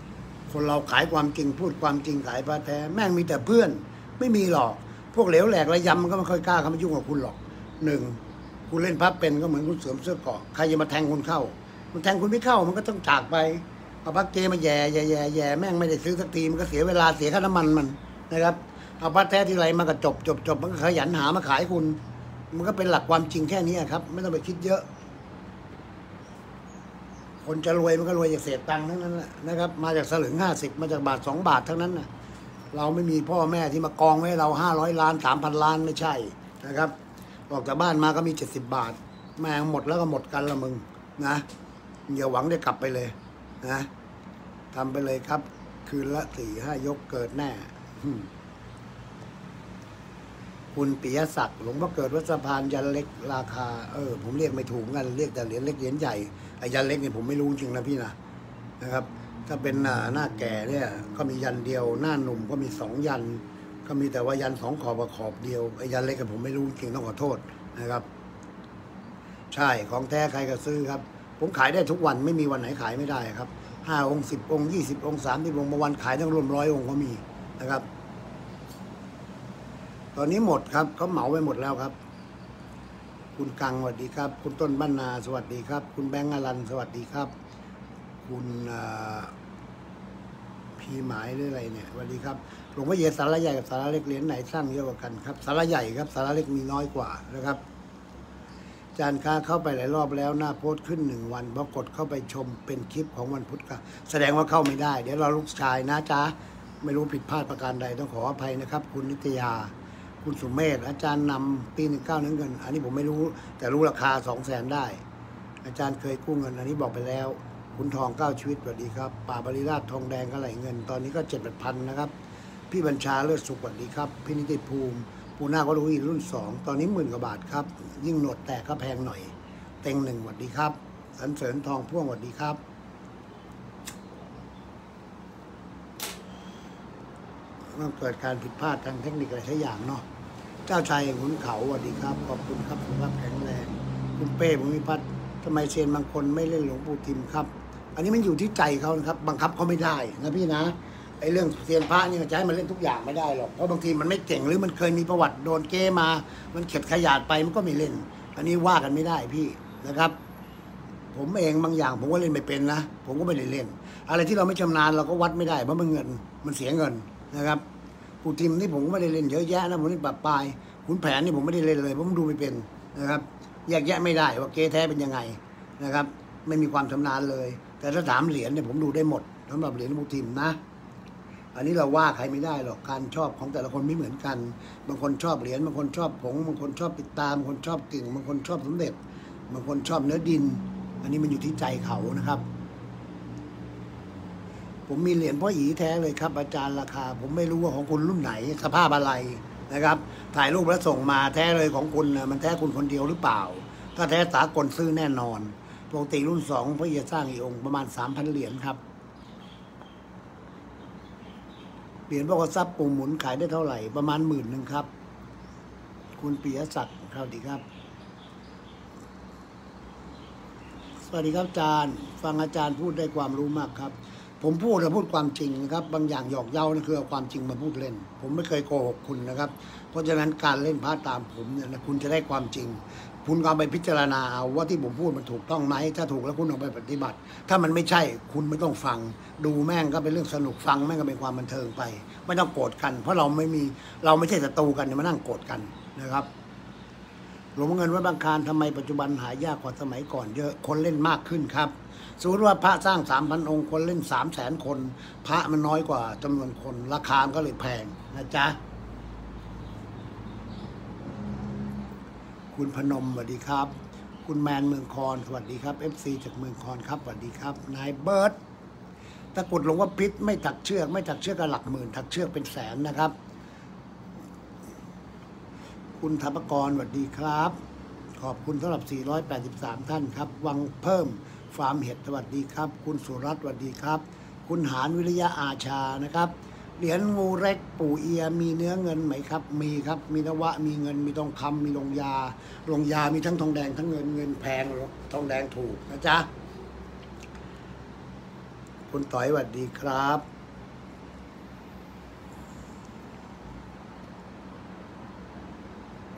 คนเราขายความจริงพูดความจริงขายพระแท้แม่งมีแต่เพื่อนไม่มีหรอกพวกเหลวแหลกระยำมันก็ไม่ค่อยกล้าเข้ามายุ่งกับคุณหรอกหนึ่งคุณเล่นพระเป็นก็เหมือนคุณเสริมเสื้อเกราะใครจะมาแทงคุณเข้ามันแทงคุณไม่เข้ามันก็ต้องจากไปเอาพระเกมาแย่แย่แย่แย่แม่งไม่ได้ซื้อสักทีมันก็เสียเวลาเสียค่าน้ำมันมันนะครับเอาพระแท้ที่ไรมาก็จบจบจบมันก็ขยันหามาขายคุณมันก็เป็นหลักความจริงแค่นี้ครับไม่ต้องไปคิดเยอะคนจะรวยมันก็รวยจากเศษตังค์ทั้งนั้นแหละนะครับมาจากสลึงห้าสิบมาจากบาทสองบาททั้งนั้นนะเราไม่มีพ่อแม่ที่มากองไว้เราห้าร้อยล้านสามพันล้านไม่ใช่นะครับออกจากบ้านมาก็มีเจ็ดสิบบาทแม่งหมดแล้วก็หมดกันละมึงนะอย่าหวังได้กลับไปเลยนะทำไปเลยครับคืนละสี่ห้ายกเกิดแน่คุณปิยศักดิ์หลวงพ่อเกิดวัดสะพานยันเล็กราคาเออผมเรียกไม่ถูกกันเรียกแต่เหรียญเล็กเหรียญใหญ่ไอ้ยันเล็กนี่ผมไม่รู้จริงนะพี่นะนะครับถ้าเป็นหน้าแก่เนี่ยก็มียันเดียวหน้าหนุ่มก็มีสองยันก็มีแต่ว่ายันสองขอบกับขอบเดียวไอ้ยันเล็กกับผมไม่รู้จริงต้องขอโทษนะครับใช่ของแท้ใครก็ซื้อครับผมขายได้ทุกวันไม่มีวันไหนขายไม่ได้ครับห้าองค์สิบองค์ยี่สิบองค์สามสิบองค์บางวันขายทั้งรวมร้อยองค์ก็มีนะครับตอนนี้หมดครับเขาเหมาไปหมดแล้วครับคุณกังสวัสดีครับคุณต้นบ้านนาสวัสดีครับคุณแบงค์อรันสวัสดีครับคุณพีหมายหรืออะไรเนี่ยสวัสดีครับหลวงพ่อเยสาระใหญ่กับสาระเล็กเหรียญไหนสร้างเยอะกว่ากันครับสาระใหญ่ครับสาระเล็กมีน้อยกว่านะครับจานค้าเข้าไปหลายรอบแล้วหน้าโพสต์ขึ้นหนึ่งวันพอกดเข้าไปชมเป็นคลิปของวันพุธค่ะแสดงว่าเข้าไม่ได้เดี๋ยวเราลูกชายนะจ๊ะไม่รู้ผิดพลาดประการใดต้องขออภัยนะครับคุณนิตยาคุณสุเมธอาจารย์นำปีหนึ่งเก้านั้นเงินอันนี้ผมไม่รู้แต่รู้ราคาสองแสนได้อาจารย์เคยกู้เงินอันนี้บอกไปแล้วคุณทองเก้าชีวิตสวัสดีครับป่าบริราชทองแดงก็ไหลเงินตอนนี้ก็เจ็ดแปดพันนะครับพี่บัญชาเลิศสุขสวัสดีครับพี่นิติภูมิปูนาก็รู้อีกรุ่นสองตอนนี้หมื่นกว่าบาทครับยิ่งหนวดแตกก็แพงหน่อยเต็งหนึ่งสวัสดีครับสันเสริญทองพ่วงสวัสดีครับมันเกิดการผิดพลาดทางเทคนิคอะไรทุกอย่างเนาะเจ้าชายแห่งขุนเขาสวัสดีครับขอบคุณครับสุขภาพแข็งแรงคุณเป้ผมมีพัฒน์ทำไมเซียนบางคนไม่เล่นหลวงปู่ทิมครับอันนี้มันอยู่ที่ใจเขานะครับบังคับเขาไม่ได้นะพี่นะไอ้เรื่องเซียนพระนี่มันจะให้มันเล่นทุกอย่างไม่ได้หรอกเพราะบางทีมันไม่เก่งหรือมันเคยมีประวัติโดนเก้มามันเข็ดขยาดไปมันก็ไม่เล่นอันนี้ว่ากันไม่ได้พี่นะครับผมเองบางอย่างผมก็เล่นไม่เป็นนะผมก็ไม่ได้เล่นอะไรที่เราไม่ชำนาญเราก็วัดไม่ได้เพราะมันเงินมันเสียเงินนะครับปู่ทิมนี่ผมก็ไม่ได้เล่นเยอะแยะนะผมเล่นปะปายขุนแผนนี่ผมไม่ได้เล่นเลยเพราะผมดูไม่เป็นนะครับแยกแยะไม่ได้ว่าเกแท้เป็นยังไงนะครับไม่มีความชำนาญเลยแต่ถ้าถามเหรียญเนี่ยผมดูได้หมดสำหรับเหรียญปู่ทิมนะอันนี้เราว่าใครไม่ได้หรอกการชอบของแต่ละคนไม่เหมือนกันบางคนชอบเหรียญบางคนชอบผงบางคนชอบปิดตาบางคนชอบกิ่งบางคนชอบสมเด็จบางคนชอบเนื้อดินอันนี้มันอยู่ที่ใจเขานะครับผมมีเหรียญพ่อหยีแท้เลยครับอาจารย์ราคาผมไม่รู้ว่าของคุณรุ่นไหนสภาพอะไรนะครับถ่ายรูปแล้วส่งมาแท้เลยของคุณนะมันแท้คุณคนเดียวหรือเปล่าถ้าแท้สากลซื้อแน่นอนปกติรุ่นสองพ่อหยีสร้างอีกองค์ประมาณสามพันเหรียญครับเหรียญบอกว่าทรัพย์ปูหมุนขายได้เท่าไหร่ประมาณหมื่นหนึ่งครับคุณปิยศักดิ์ครับดีครับสวัสดีครับอาจารย์ฟังอาจารย์พูดได้ความรู้มากครับผมพูดแต่พูดความจริงนะครับบางอย่างหยอกเย้านั่นคือเอาความจริงมาพูดเล่นผมไม่เคยโกหกคุณนะครับเพราะฉะนั้นการเล่นพระตามผมเนี่ยนะคุณจะได้ความจริงคุณก็ไปพิจารณาเอาว่าที่ผมพูดมันถูกต้องไหมถ้าถูกแล้วคุณเอาไปปฏิบัติถ้ามันไม่ใช่คุณไม่ต้องฟังดูแม่งก็เป็นเรื่องสนุกฟังแม่งก็เป็นความบันเทิงไปไม่ต้องโกรธกันเพราะเราไม่มีเราไม่ใช่ศัตรูกันมานั่งโกรธกันนะครับหลวงพ่อเงินวัดบางคลานทำไมปัจจุบันหายากกว่าสมัยก่อนเยอะคนเล่นมากขึ้นครับสมมติว่าพระสร้างสามพันองค์คนเล่นสามแสนคนพระมันน้อยกว่าจำนวนคนราคาก็เลยแพงนะจ๊ะคุณพนมสวัสดีครับคุณแมนเมืองคอนสวัสดีครับ เอฟ ซี จากเมืองคอนครับสวัสดีครับนายเบิร์ตตะกุดหลวงว่าพิษไม่ถักเชือกไม่ถักเชือกก็หลักหมื่นถักเชือกเป็นแสนนะครับคุณธปกรสวัสดีครับขอบคุณสำหรับสี่ร้อยแปดสิบสามท่านครับวังเพิ่มฟาร์มเห็ดสวัสดีครับคุณสุรัตน์สวัสดีครับคุณหานวิริยะอาชานะครับเหรียญงูเล็กปู่เอียมีเนื้อเงินไหมครับมีครับมีนวะมีเงินมีทองคำมีลงยาลงยามีทั้งทองแดงทั้งเงินเงินแพงทองแดงถูกนะจ๊ะคุณต่อยสวัสดีครับ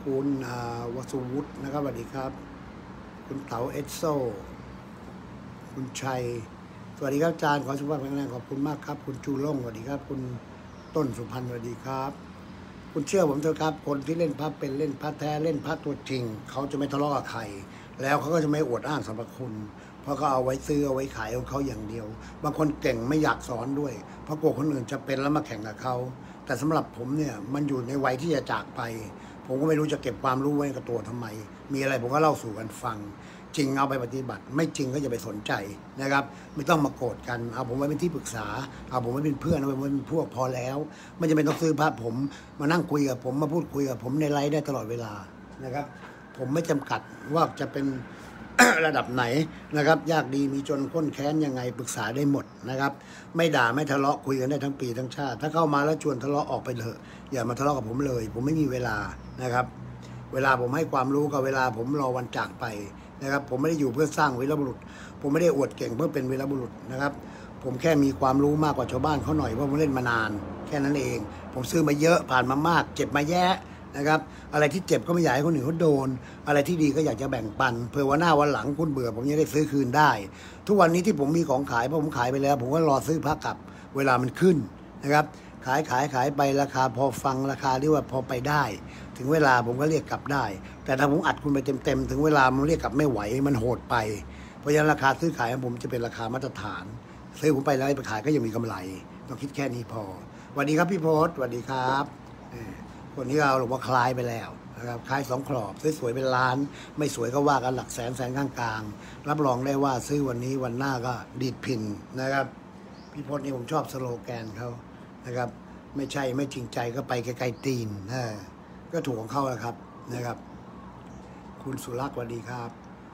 คุณวสุวุฒินะครับสวัสดีครับคุณเต๋าเอสโซคุณชัยสวัสดีครับอาจารย์ขอสุขภาพแข็งแรงขอบคุณมากครับคุณจูล่งสวัสดีครับคุณต้นสุพรรณสวัสดีครับคุณเชื่อผมเถอะครับคนที่เล่นพระเป็นเล่นพระแท้เล่นพระตัวจริงเขาจะไม่ทะเลาะกับใครแล้วเขาก็จะไม่อวดอ้างสรรพคุณเพราะเขาเอาไว้ซื้อเอาไว้ขายของเขาอย่างเดียวบางคนเก่งไม่อยากสอนด้วยเพราะกลัวคนอื่นจะเป็นแล้วมาแข่งกับเขาแต่สำหรับผมเนี่ยมันอยู่ในวัยที่จะจากไปผมก็ไม่รู้จะเก็บความรู้ไว้กับตัวทำไมมีอะไรผมก็เล่าสู่กันฟังจริงเอาไปปฏิบัติไม่จริงก็อย่าไปสนใจนะครับไม่ต้องมาโกรธกันเอาผมไว้เป็นที่ปรึกษาเอาผมไว้เป็นเพื่อนเอาผมไว้เป็นพวกพอแล้วไม่จำเป็นต้องซื้อพระผมมานั่งคุยกับผมมาพูดคุยกับผมในไลฟ์ได้ตลอดเวลานะครับผมไม่จำกัดว่าจะเป็น ระดับไหนนะครับยากดีมีจนข้นแค้นยังไงปรึกษาได้หมดนะครับไม่ด่าไม่ทะเลาะคุยกันได้ทั้งปีทั้งชาติถ้าเข้ามาแล้วชวนทะเลาะออกไปเถอะอย่ามาทะเลาะกับผมเลยผมไม่มีเวลานะครับเวลาผมให้ความรู้กับเวลาผมรอวันจากไปนะครับผมไม่ได้อยู่เพื่อสร้างวีรบุรุษผมไม่ได้อวดเก่งเพื่อเป็นวีรบุรุษนะครับผมแค่มีความรู้มากกว่าชาวบ้านเขาหน่อยเพราะผมเล่นมานานแค่นั้นเองผมซื้อมาเยอะผ่านมามากเจ็บมาแย่นะครับอะไรที่เจ็บก็ไม่อยากให้คนอื่นเขาโดนอะไรที่ดีก็อยากจะแบ่งปันเผื่อว่าหน้าวันหลังคุณเบื่อผมจะได้ซื้อคืนได้ทุกวันนี้ที่ผมมีของขายเพราะผมขายไปแล้วผมก็รอซื้อพระกลับเวลามันขึ้นนะครับขายขายขายไปราคาพอฟังราคาที่ว่าพอไปได้ถึงเวลาผมก็เรียกกลับได้แต่ถ้าผมอัดคุณไปเต็มๆถึงเวลามันเรียกกลับไม่ไหวมันโหดไปเพราะฉะนั้นราคาซื้อขายของผมจะเป็นราคามาตรฐานซื้อผมไปแล้วไปขายก็ยังมีกำไรต้องคิดแค่นี้พอสวัสดีครับพี่โพสสวัสดีครับคนที่เราหลวงพ่อคล้ายไปแล้วนะครับคล้ายสองขอบสวยๆเป็นล้านไม่สวยก็ว่ากันหลักแสนแสนกลางๆรับรองได้ว่าซื้อวันนี้วันหน้าก็ดีดพินนะครับพี่พจน์นี่ผมชอบสโลแกนเขานะครับไม่ใช่ไม่จริงใจก็ไปไกลๆตีนนะก็ถูกของเขาแล้วครับนะครับคุณสุรักษ์สวัสดีครับ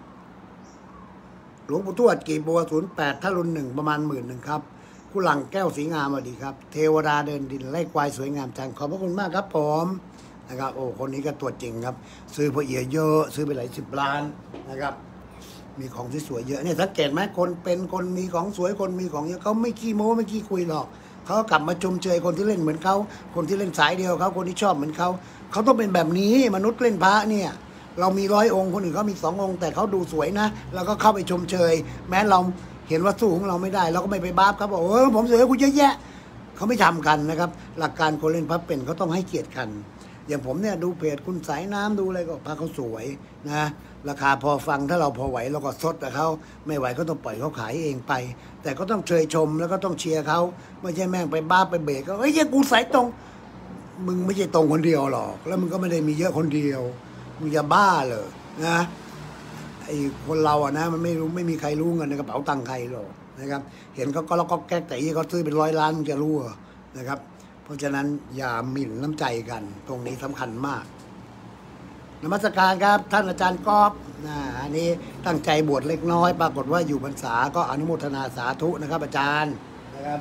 หลวงปู่ทวดกีบบัวศูนย์แปดถ้ารุ่นหนึ่งประมาณหมื่นหนึ่งครับผู้หลังแก้วสีงามสวัสดีครับเทวดาเดินดินไล่ควายสวยงามจังขอบพระคุณมากครับผมนะครับโอ้คนนี้ก็ตัวจริงครับซื้อพอเอียเยอะซื้อไปหลายสิบล้านนะครับมีของที่สวยเยอะเนี่ยสังเกตไหมคนเป็นคนมีของสวยคนมีของเยอะเขาไม่ขี้โม้ไม่ขี้คุยหรอกเขากลับมาชมเชยคนที่เล่นเหมือนเขาคนที่เล่นสายเดียวเขาคนที่ชอบเหมือนเขาเขาต้องเป็นแบบนี้มนุษย์เล่นพระเนี่ยเรามีร้อยองค์คนอื่นเขามีสององค์แต่เขาดูสวยนะเราก็เข้าไปชมเชยแม้เราเห็นว่าสู้ของเราไม่ได้เราก็ไม่ไปบ้าครับบอกเออผมสวยกูเยอะแยะเขาไม่ทำกันนะครับหลักการคนเล่นพระเป็นเขาต้องให้เกียรติกันอย่างผมเนี่ยดูเพจคุณสายน้ำดูอะไรก็พระเขาสวยนะราคาพอฟังถ้าเราพอไหวเราก็ซดแต่เขาไม่ไหวก็ต้องปล่อยเขาขายเองไปแต่ก็ต้องเชยชมแล้วก็ต้องเชียร์เขาไม่ใช่แม่งไปบ้าไปเบรกก็เอ้ยกูสายตรงมึงไม่ใช่ตรงคนเดียวหรอกแล้วมึงก็ไม่ได้มีเยอะคนเดียวมึงจะบ้าเลยนะไอ้คนเราอะนะมันไม่รู้ไม่มีใครรู้เงินในกระเป๋าตังค์ใครหรอกนะครับเห็นเขาก็แล้วก็แก๊กแต่ยี่เขาซื้อเป็นร้อยล้านมึงจะรู้นะครับเพราะฉะนั้นอย่าหมิ่นน้ำใจกันตรงนี้สำคัญมากนมัสการครับท่านอาจารย์ก๊อฟนะอันนี้ตั้งใจบวชเล็กน้อยปรากฏว่าอยู่พรรษาก็อนุโมทนาสาธุนะครับอาจารย์นะครับ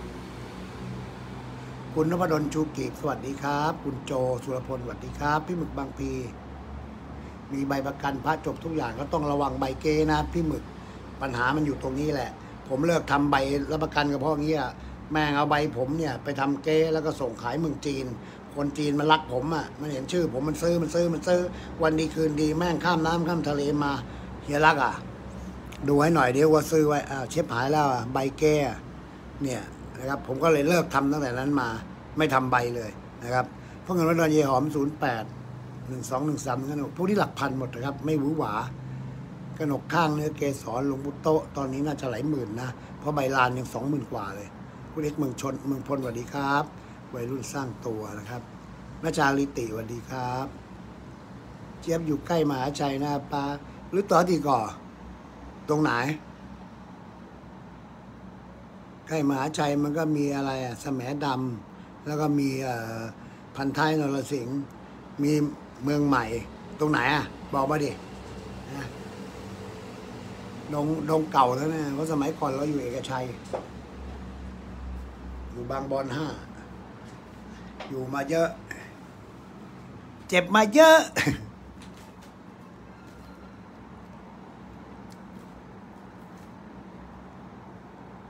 คุณนพดลชูกิจสวัสดีครับคุณโจสุรพลสวัสดีครับพี่หมึกบางพีมีใบประกันพระจบทุกอย่างก็ต้องระวังใบเกนะพี่หมึกปัญหามันอยู่ตรงนี้แหละผมเลิกทำใบรับประกันก็เพราะงี้แม่งเอาใบผมเนี่ยไปทำเก้แล้วก็ส่งขายเมืองจีนคนจีนมันรักผมอ่ะมันเห็นชื่อผมมันซื้อมันซื้อมันซื้อวันดีคืนดีแม่งข้ามน้ำข้ามทะเลมาเฮียรักอ่ะดูให้หน่อยเดี๋ยวว่าซื้อไว้อ่าเชฟหายแล้วอ่ะใบแก้เนี่ยนะครับผมก็เลยเลิกทำตั้งแต่นั้นมาไม่ทำใบเลยนะครับเพราะเงินวัดดอนเยหอมศูนย์แปดหนึ่งสองหนึ่งสามกันพวกนี้หลักพันหมดนะครับไม่หวือหวากระหนกข้างเนื้อเกสรหลวงปู่โตตอนนี้น่าจะหลายหมื่นนะเพราะใบลานยังสองหมื่นกว่าเลยคุณเอกเมืองชนเมืองพลสวัสดีครับวัยรุ่นสร้างตัวนะครับนาจาริติสวัสดีครับเจี๊ยบอยู่ใกล้มหาชัยนะป้าหรือต่อดีก่อตรงไหนใกล้มหาชัยมันก็มีอะไรอ่ะแสมดำแล้วก็มีพันท้ายนรสิงห์มีเมืองใหม่ตรงไหนอ่ะบอกมาดิดงดงเก่าแล้วนะเพราะสมัยก่อนเราอยู่เอกชัยอยู่บางบอนห้าอยู่มาเยอะเจ็บมาเยอะ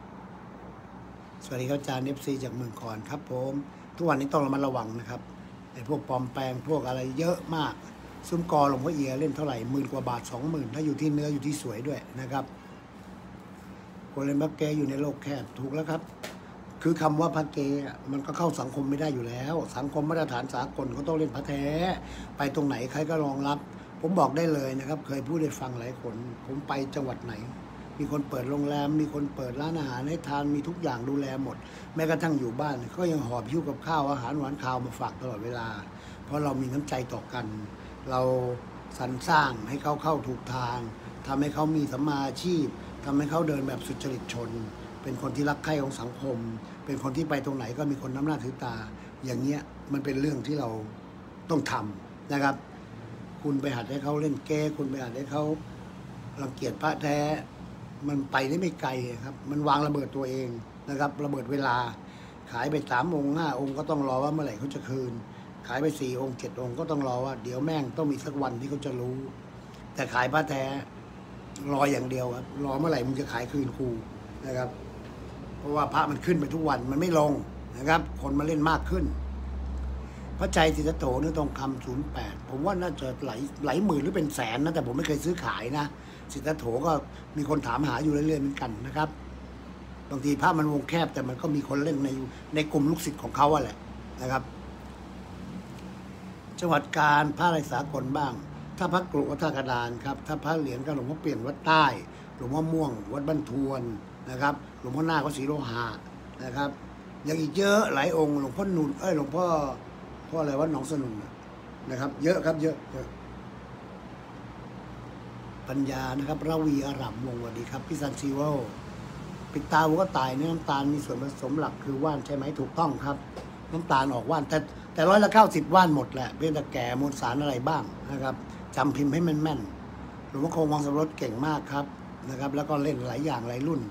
สวัสดีครับอาจารย์เอฟซีจากเมืองคอนครับผมทุกวันนี้ต้องระมัดระวังนะครับไอ้พวกปลอมแปลงพวกอะไรเยอะมากซุ้มกอหลวงพ่อเอียเล่นเท่าไหร่หมื่นกว่าบาทสองหมื่นถ้าอยู่ที่เนื้ออยู่ที่สวยด้วยนะครับคนเล่นพระเกอยู่ในโลกแคบถูกแล้วครับคือคำว่าพระเกมันก็เข้าสังคมไม่ได้อยู่แล้วสังคมมาตรฐานสากลเขาต้องเล่นพระแท้ไปตรงไหนใครก็รองรับผมบอกได้เลยนะครับเคยพูดให้ฟังหลายคนผมไปจังหวัดไหนมีคนเปิดโรงแรมมีคนเปิดร้านอาหารให้ทานมีทุกอย่างดูแลหมดแม้กระทั่งอยู่บ้านก็ยังหอบหิ้วกับข้าวอาหารหวานข้าวมาฝากตลอดเวลาเพราะเรามีน้ำใจต่อกันเราสรรสร้างให้เขาเข้าถูกทางทำให้เขามีสัมมาอาชีพทำให้เขาเดินแบบสุจริตชนเป็นคนที่รักใคร่ของสังคมเป็นคนที่ไปตรงไหนก็มีคนน้ำหน้าถือตาอย่างเงี้ยมันเป็นเรื่องที่เราต้องทำนะครับคุณไปหัดให้เขาเล่นเก้คุณไปหัดให้เขารังเกียจพระแท้มันไปได้ไม่ไกลครับมันวางระเบิดตัวเองนะครับระเบิดเวลาขายไปสามองค์ห้าองค์ก็ต้องรอว่าเมื่อไหร่เขาจะคืนขายไปสี่องค์เจ็ดองค์ก็ต้องรอว่าเดี๋ยวแม่งต้องมีสักวันที่เขาจะรู้แต่ขายพระแท้รออย่างเดียวครับรอเมื่อไหร่มึงจะขายคืนครูนะครับเพราะว่าพระมันขึ้นไปทุกวันมันไม่ลงนะครับคนมาเล่นมากขึ้นพระใจสิทธัตโถเนื้อทองคำศูนย์แปดผมว่าน่าจะไหลไหลหมื่นหรือเป็นแสนนะแต่ผมไม่เคยซื้อขายนะสิทธัตโถก็มีคนถามหาอยู่เรื่อยๆเหมือนกันนะครับบางทีพระมันวงแคบแต่มันก็มีคนเล่นในในกลุ่มลูกศิษย์ของเขาอะแหละนะครับจังหวัดกาญพระอะไรสากลบ้างถ้าพระกรุวัดท่ากระดานครับถ้าพระเหรียญก็หลวงพ่อเปลี่ยนวัดใต้หลวงพ่อม่วงวัดบ้านทวนนะครับหลวงพ่อหน้าก็ศรีโลหะนะครับยังอีกเยอะหลายองค์หลวงพ่อนุนเอ้ยหลวงพ่อพ่ออะไรวัดหนองสนุนนะครับเยอะครับเยอะเยอะปัญญานะครับราวีอารัมวงศ์สวัสดีครับพี่ซันซีโวปิดตาวัวก็ตายเนี่ยน้ำตาลมีส่วนผสมหลักคือว่านใช่ไหมถูกต้องครับน้ำตาลออกว่านแต่แต่ร้อยละเก้าสิบว่านหมดแหละเพียงแต่แก่มวลสารอะไรบ้างนะครับจำพิมพ์ให้แม่นๆหลวงพ่อคงวังสมรสเก่งมากครับนะครับแล้วก็เล่นหลายอย่างหลายรุ่น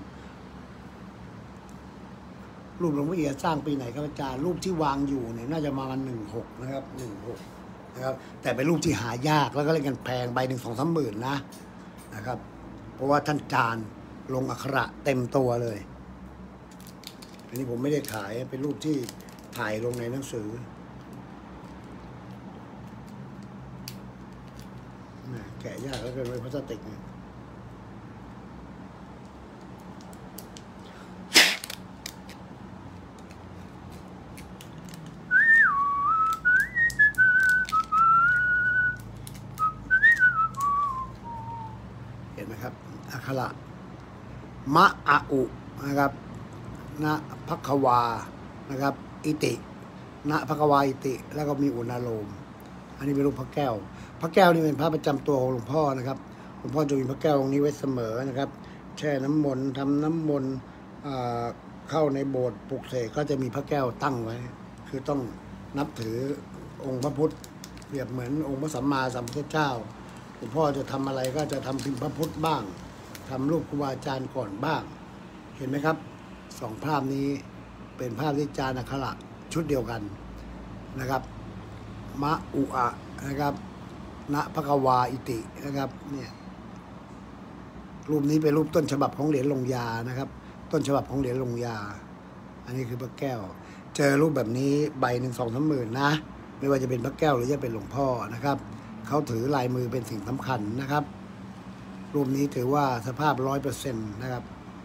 รูปหลวงพ่อเอียสร้างปีไหนครับอาจารย์รูปที่วางอยู่เนี่ยน่าจะมาวันหนึ่งหกนะครับหนึ่งหกนะครับแต่เป็นรูปที่หายากแล้วก็เล่นกันแพงใบหนึ่งสองสามหมื่นนะนะครับเพราะว่าท่านจานลงอักขระเต็มตัวเลยอันนี้ผมไม่ได้ขายเป็นรูปที่ถ่ายลงในหนังสือแกะยากแล้วเกินไปพลาสติกเนี่ยเห็นไหมครับอักขระมะอะอุนะครับนะภัควานะครับอิตินะภัควาอิติแล้วก็มีอุณาโลมอันนี้เป็นรูปพระแก้วพระแก้วนี่เป็นพระประจำตัวของหลวงพ่อนะครับหลวงพ่อจะมีพระแก้วองค์นี้ไว้เสมอนะครับแช่น้ำมนต์ทำน้ำมนต์เข้าในโบสถ์ปลุกเสกก็จะมีพระแก้วตั้งไว้คือต้องนับถือองค์พระพุทธเปรียบเหมือนองค์พระสัมมาสัมพุทธเจ้าหลวงพ่อจะทำอะไรก็จะทำพิมพ์พระพุทธบ้างทำรูปครูบาอาจารย์ก่อนบ้างเห็นไหมครับสองภาพนี้เป็นภาพที่จานอักขระชุดเดียวกันนะครับมะอุอะนะครับนะภัควาอิตินะครับเนี่ยรูปนี้เป็นรูปต้นฉบับของเหรียญลงยานะครับต้นฉบับของเหรียญลงยาอันนี้คือพระแก้วเจอรูปแบบนี้ใบหนึ่งสองสามหมื่นนะไม่ว่าจะเป็นพระแก้วหรือจะเป็นหลวงพ่อนะครับเขาถือลายมือเป็นสิ่งสำคัญนะครับรูปนี้ถือว่าสภาพร้อยเปอร์เซ็นต์นะครับ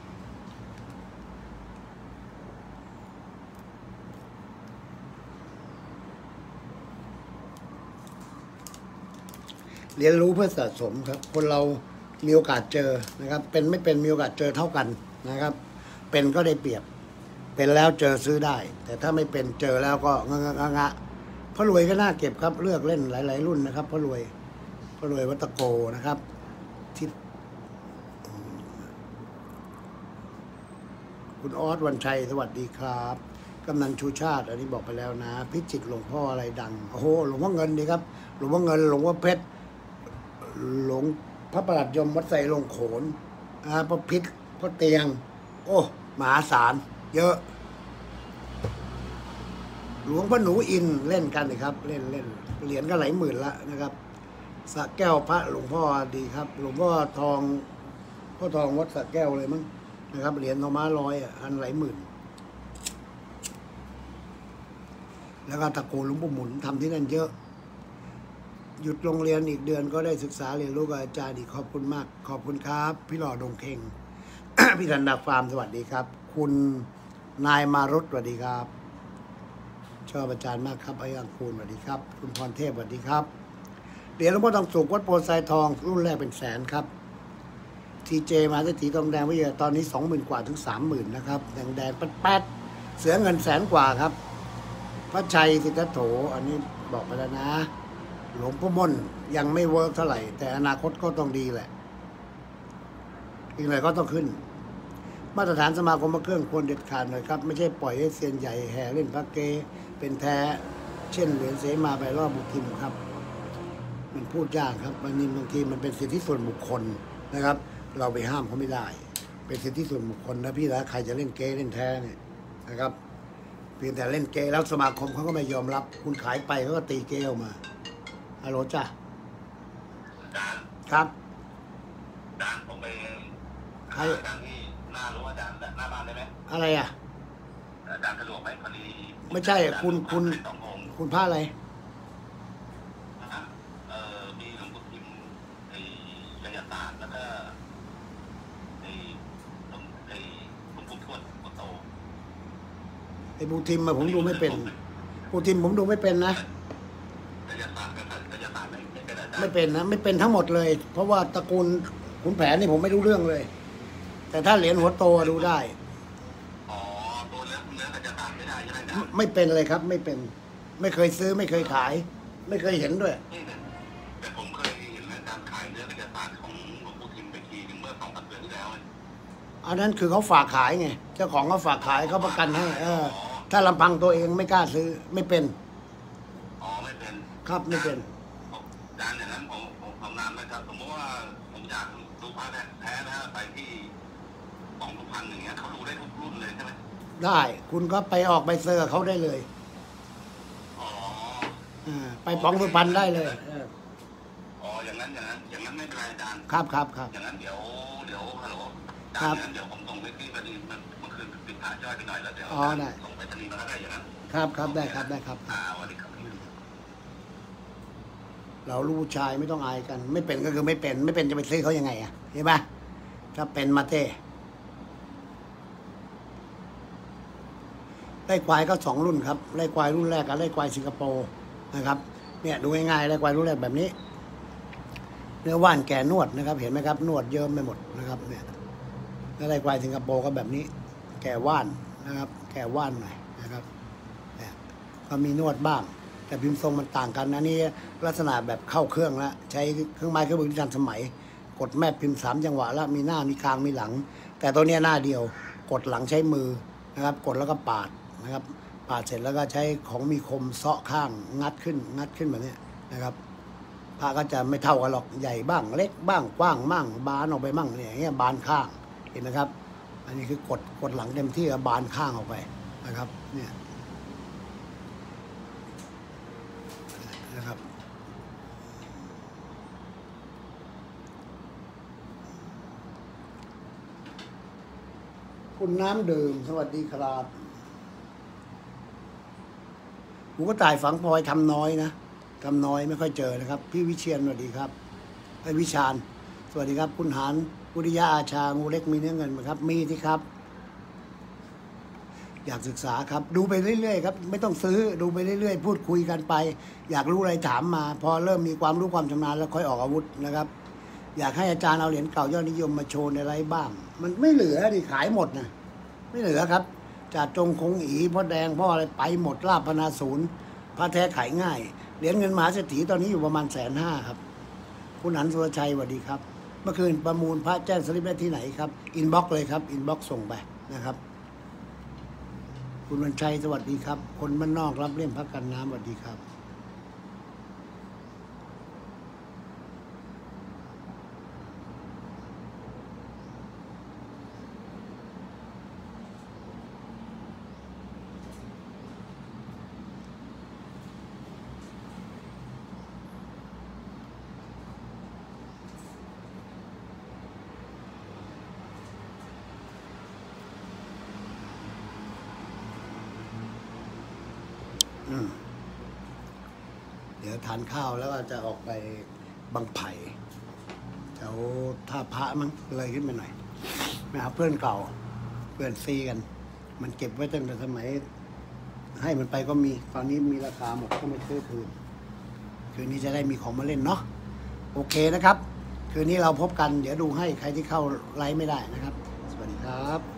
เรียนรู้เพื่อสะสมครับคนเรามีโอกาสเจอนะครับเป็นไม่เป็นมีโอกาสเจอเท่ากันนะครับเป็นก็ได้เปรียบเป็นแล้วเจอซื้อได้แต่ถ้าไม่เป็นเจอแล้วก็งะงะงะพ่อรวยก็น่าเก็บครับเลือกเล่นหลายๆรุ่นนะครับพ่อรวยพ่อรวยวัตโกนะครับที่คุณออสวันชัยสวัสดีครับกำนันชูชาติอันนี้บอกไปแล้วนะพิจิตรหลวงพ่ออะไรดังโอ้โหหลวงพ่อเงินดีครับหลวงพ่อเงินหลวงพ่อเพชรหลวงพระประหลัดยมวัดไซลงโขนอาพระพิษพระเตียงโอ้มหาศาลเยอะหลวงพ่อหนูอินเล่นกันเลยครับเล่นเล่นเหรียญก็หลายหมื่นละนะครับสระแก้วพระหลวงพ่อดีครับหลวงพ่อทองพ่อทองวัดสระแก้วเลยมั้งนะครับเหรียญทองม้าร้อยอันหลายหมื่นแล้วก็ตระกูลหลวงปู่หมุนทำที่นั่นเยอะ หยุดโรงเรียนอีกเดือนก็ได้ศึกษาเรียนรู้กับอาจารย์อีกขอบคุณมากขอบคุณครับ พี่หล่อดงเข่ง พี่ธันดาฟาร์มสวัสดีครับ คุณนายมารุตสวัสดีครับชอบอาจารย์มากครับอายังคูณสวัสดีครับคุณพรเทพสวัสดีครับเหรียญหลวงพ่อทองสุกวัดโพไซทองรุ่นแรกเป็นแสนครับทีเจมาสถีทองแดงวิทยาตอนนี้สองหมื่นกว่าถึงสามหมื่นนะครับแดงแดงแป๊ดๆเสือเงินแสนกว่าครับพระชัยสิทธัตโถอันนี้บอกไปแล้วนะหลวงพ่อม่นยังไม่เวิร์กเท่าไหร่แต่อนาคตก็ต้องดีแหละอีกหน่อยก็ต้องขึ้นมาตรฐานสมาคมพระเครื่องควรเด็ดขาดหน่อยครับไม่ใช่ปล่อยให้เซียนใหญ่แห่เล่นพระเกเป็นแท้เช่นเหรียญเสมาไปรอบบุทิมครับมันพูดยากครับบางทีบางทีมันเป็นสิทธิส่วนบุคคลนะครับเราไปห้ามเขาไม่ได้เป็นสิทธิส่วนบุคคลนะพี่นะใครจะเล่นเกเล่นแท้เนี่ยนะครับเพียงแต่เล่นเกแล้วสมาคมเขาก็ไม่ยอมรับคุณขายไปเขาก็ตีเกออกมาฮัลโหลจ้ะครับอาจารย์ผมไปใครอาจารย์ที่หน้ารู้อาจารย์หน้าบ้านได้ไหมอะไรอ่ะอาจารย์สะดวกไหมพอดีไม่ใช่คุณคุณคุณผ้าอะไรเออมีหลวงปู่ทิมไอ้กายศาสตร์แล้วก็ไอ้หลวงไอ้หลวงปู่ทวดปู่โตไอ้ปู่ทิมมาผมดูไม่เป็นปู่ทิมผมดูไม่เป็นนะกายศาสตร์กายศาสตร์ไม่เป็นอาจารย์ไม่เป็นนะไม่เป็นทั้งหมดเลยเพราะว่าตระกูลขุนแผนนี่ผมไม่รู้เรื่องเลยแต่ถ้าเหรียญหัวโตดูได้อ๋อตัวเนื้อเนื้อกายศาสตร์ไม่ได้ใช่ไหมอาจารย์ไม่เป็นเลยครับไม่เป็นไม่เคยซื้อไม่เคยขายไม่เคยเห็นด้วยแต่ผมเคยเห็นอาจารย์ขายเนื้อกายศาสตร์ของหลวงปู่ทิมไปทีนึงเมื่อสองสามเดือนที่แล้วอันนั้นคือเขาฝากขายไงเจ้าของเขาฝากขายเขาประกันให้เออถ้าลำพังตัวเองไม่กล้าซื้อไม่เป็นอ๋อไม่เป็นครับไม่เป็นอาจารย์อย่างนั้นผมผมทำนานไหมครับสมมติว่าผมอยากดูพระแท้นะไปที่ของทุกพันอย่างเงี้ยเขาดูได้ทุกรุ่นเลยใช่ไหมได้คุณก็ไปออกใบเซอร์เขาได้เลยอ๋อไปป้องสุพรรณได้เลยอ๋ออย่างนั้นอย่างนั้นอย่างนั้นไม่เป็นไรอาจารย์ครับครับครับอย่างนั้นเดี๋ยวเดี๋ยวฮัลโหลอาจารย์อย่างนั้นเดี๋ยวผมส่งไปที่พอดีมันเมื่อคืนติดผ่าย่อยไปหน่อยแล้วเดี๋ยวส่งไปทะเลมาได้อย่างนั้นครับครับได้ครับได้ครับอ่าสวัสดีครับเราลูกชายไม่ต้องอายกันไม่เป็นก็คือไม่เป็นไม่เป็นจะไปซื้อเขายังไงอ่ะเห็นปะถ้าเป็นมาเต้ไล่ควายก็สองรุ่นครับไล่ควายรุ่นแรกกับไล่ควายสิงคโปร์นะครับเนี่ยดูง่ายๆไล่ควายรุ่นแรกแบบนี้เนื้อว่านแก่นวดนะครับเห็นไหมครับนวดเยิ้มไปหมดนะครับเนี่ยแล้วไล่ควายสิงคโปร์ก็แบบนี้แก่ว่านนะครับแก่ว่านหน่อยนะครับเนี่ยก็มีนวดบ้างแต่พิมพ์ทรงมันต่างกันนะนี่ลักษณะแบบเข้าเครื่องแล้วใช้เครื่องไม้เครื่องมือที่ทันสมัยกดแม่พิมพ์สามจังหวะแล้วมีหน้ามีกลางมีหลังแต่ตัวนี้หน้าเดียวกดหลังใช้มือนะครับกดแล้วก็ปาดนะครับปาดเสร็จแล้วก็ใช้ของมีคมเซาะข้างงัดขึ้นงัดขึ้นแบบนี้นะครับพระก็จะไม่เท่ากันหรอกใหญ่บ้างเล็กบ้างกว้างมั่งบานออกไปมั่งเนี่ยอย่างเงี้ยบานข้างเห็นไหมครับอันนี้คือกดกดหลังเต็มที่บานข้างออกไปนะครับเนี่ยนะครับคุณน้ำดื่มสวัสดีครับหูก็ตายฝังพลอยทำน้อยนะทำน้อยไม่ค่อยเจอนะครับพี่วิเชียรสวัสดีครับไอ้วิชาญสวัสดีครับคุณหานวุฒิยาอาชางูเล็กมีเนื้อเงินไหมครับมีที่ครับอยากศึกษาครับดูไปเรื่อยๆครับไม่ต้องซื้อดูไปเรื่อยๆพูดคุยกันไปอยากรู้อะไรถามมาพอเริ่มมีความรู้ความชำนาญแล้วค่อยออกอาวุธนะครับอยากให้อาจารย์เอาเหรียญเก่ายอดนิยมมาโชว์ในอะไรบ้างมันไม่เหลือดิขายหมดนะไม่เหลือครับจากจงคงอีพ่อแดงพ่ออะไรไปหมดลาภนาศูนย์พระแท้ขายง่ายเหรียญเงินมหาเศรษฐีตอนนี้อยู่ประมาณแสนห้าครับคุณหันสุรชัยสวัสดีครับเมื่อคืนประมูลพระแจ้งสลิปได้ที่ไหนครับอินบ็อกซ์เลยครับอินบ็อกซ์ส่งไปนะครับคุณวันชัยสวัสดีครับคนบ้านนอกรับเล่มพระกันน้ำสวัสดีครับนอืมเดี๋ยวทานข้าวแล้วก็จะออกไปบางไผ่แถวท่าพระมั้งเลยขึ้นไปหน่อยไปหาเพื่อนเก่าเพื่อนซีกัน มันเก็บไว้ตั้งแต่สมัยให้มันไปก็มีตอนนี้มีราคาหมดก็ไม่ซื้อคืนคืนนี้จะได้มีของมาเล่นเนาะโอเคนะครับคืนนี้เราพบกันเดี๋ยวดูให้ใครที่เข้าไลฟ์ไม่ได้นะครับสวัสดีครับ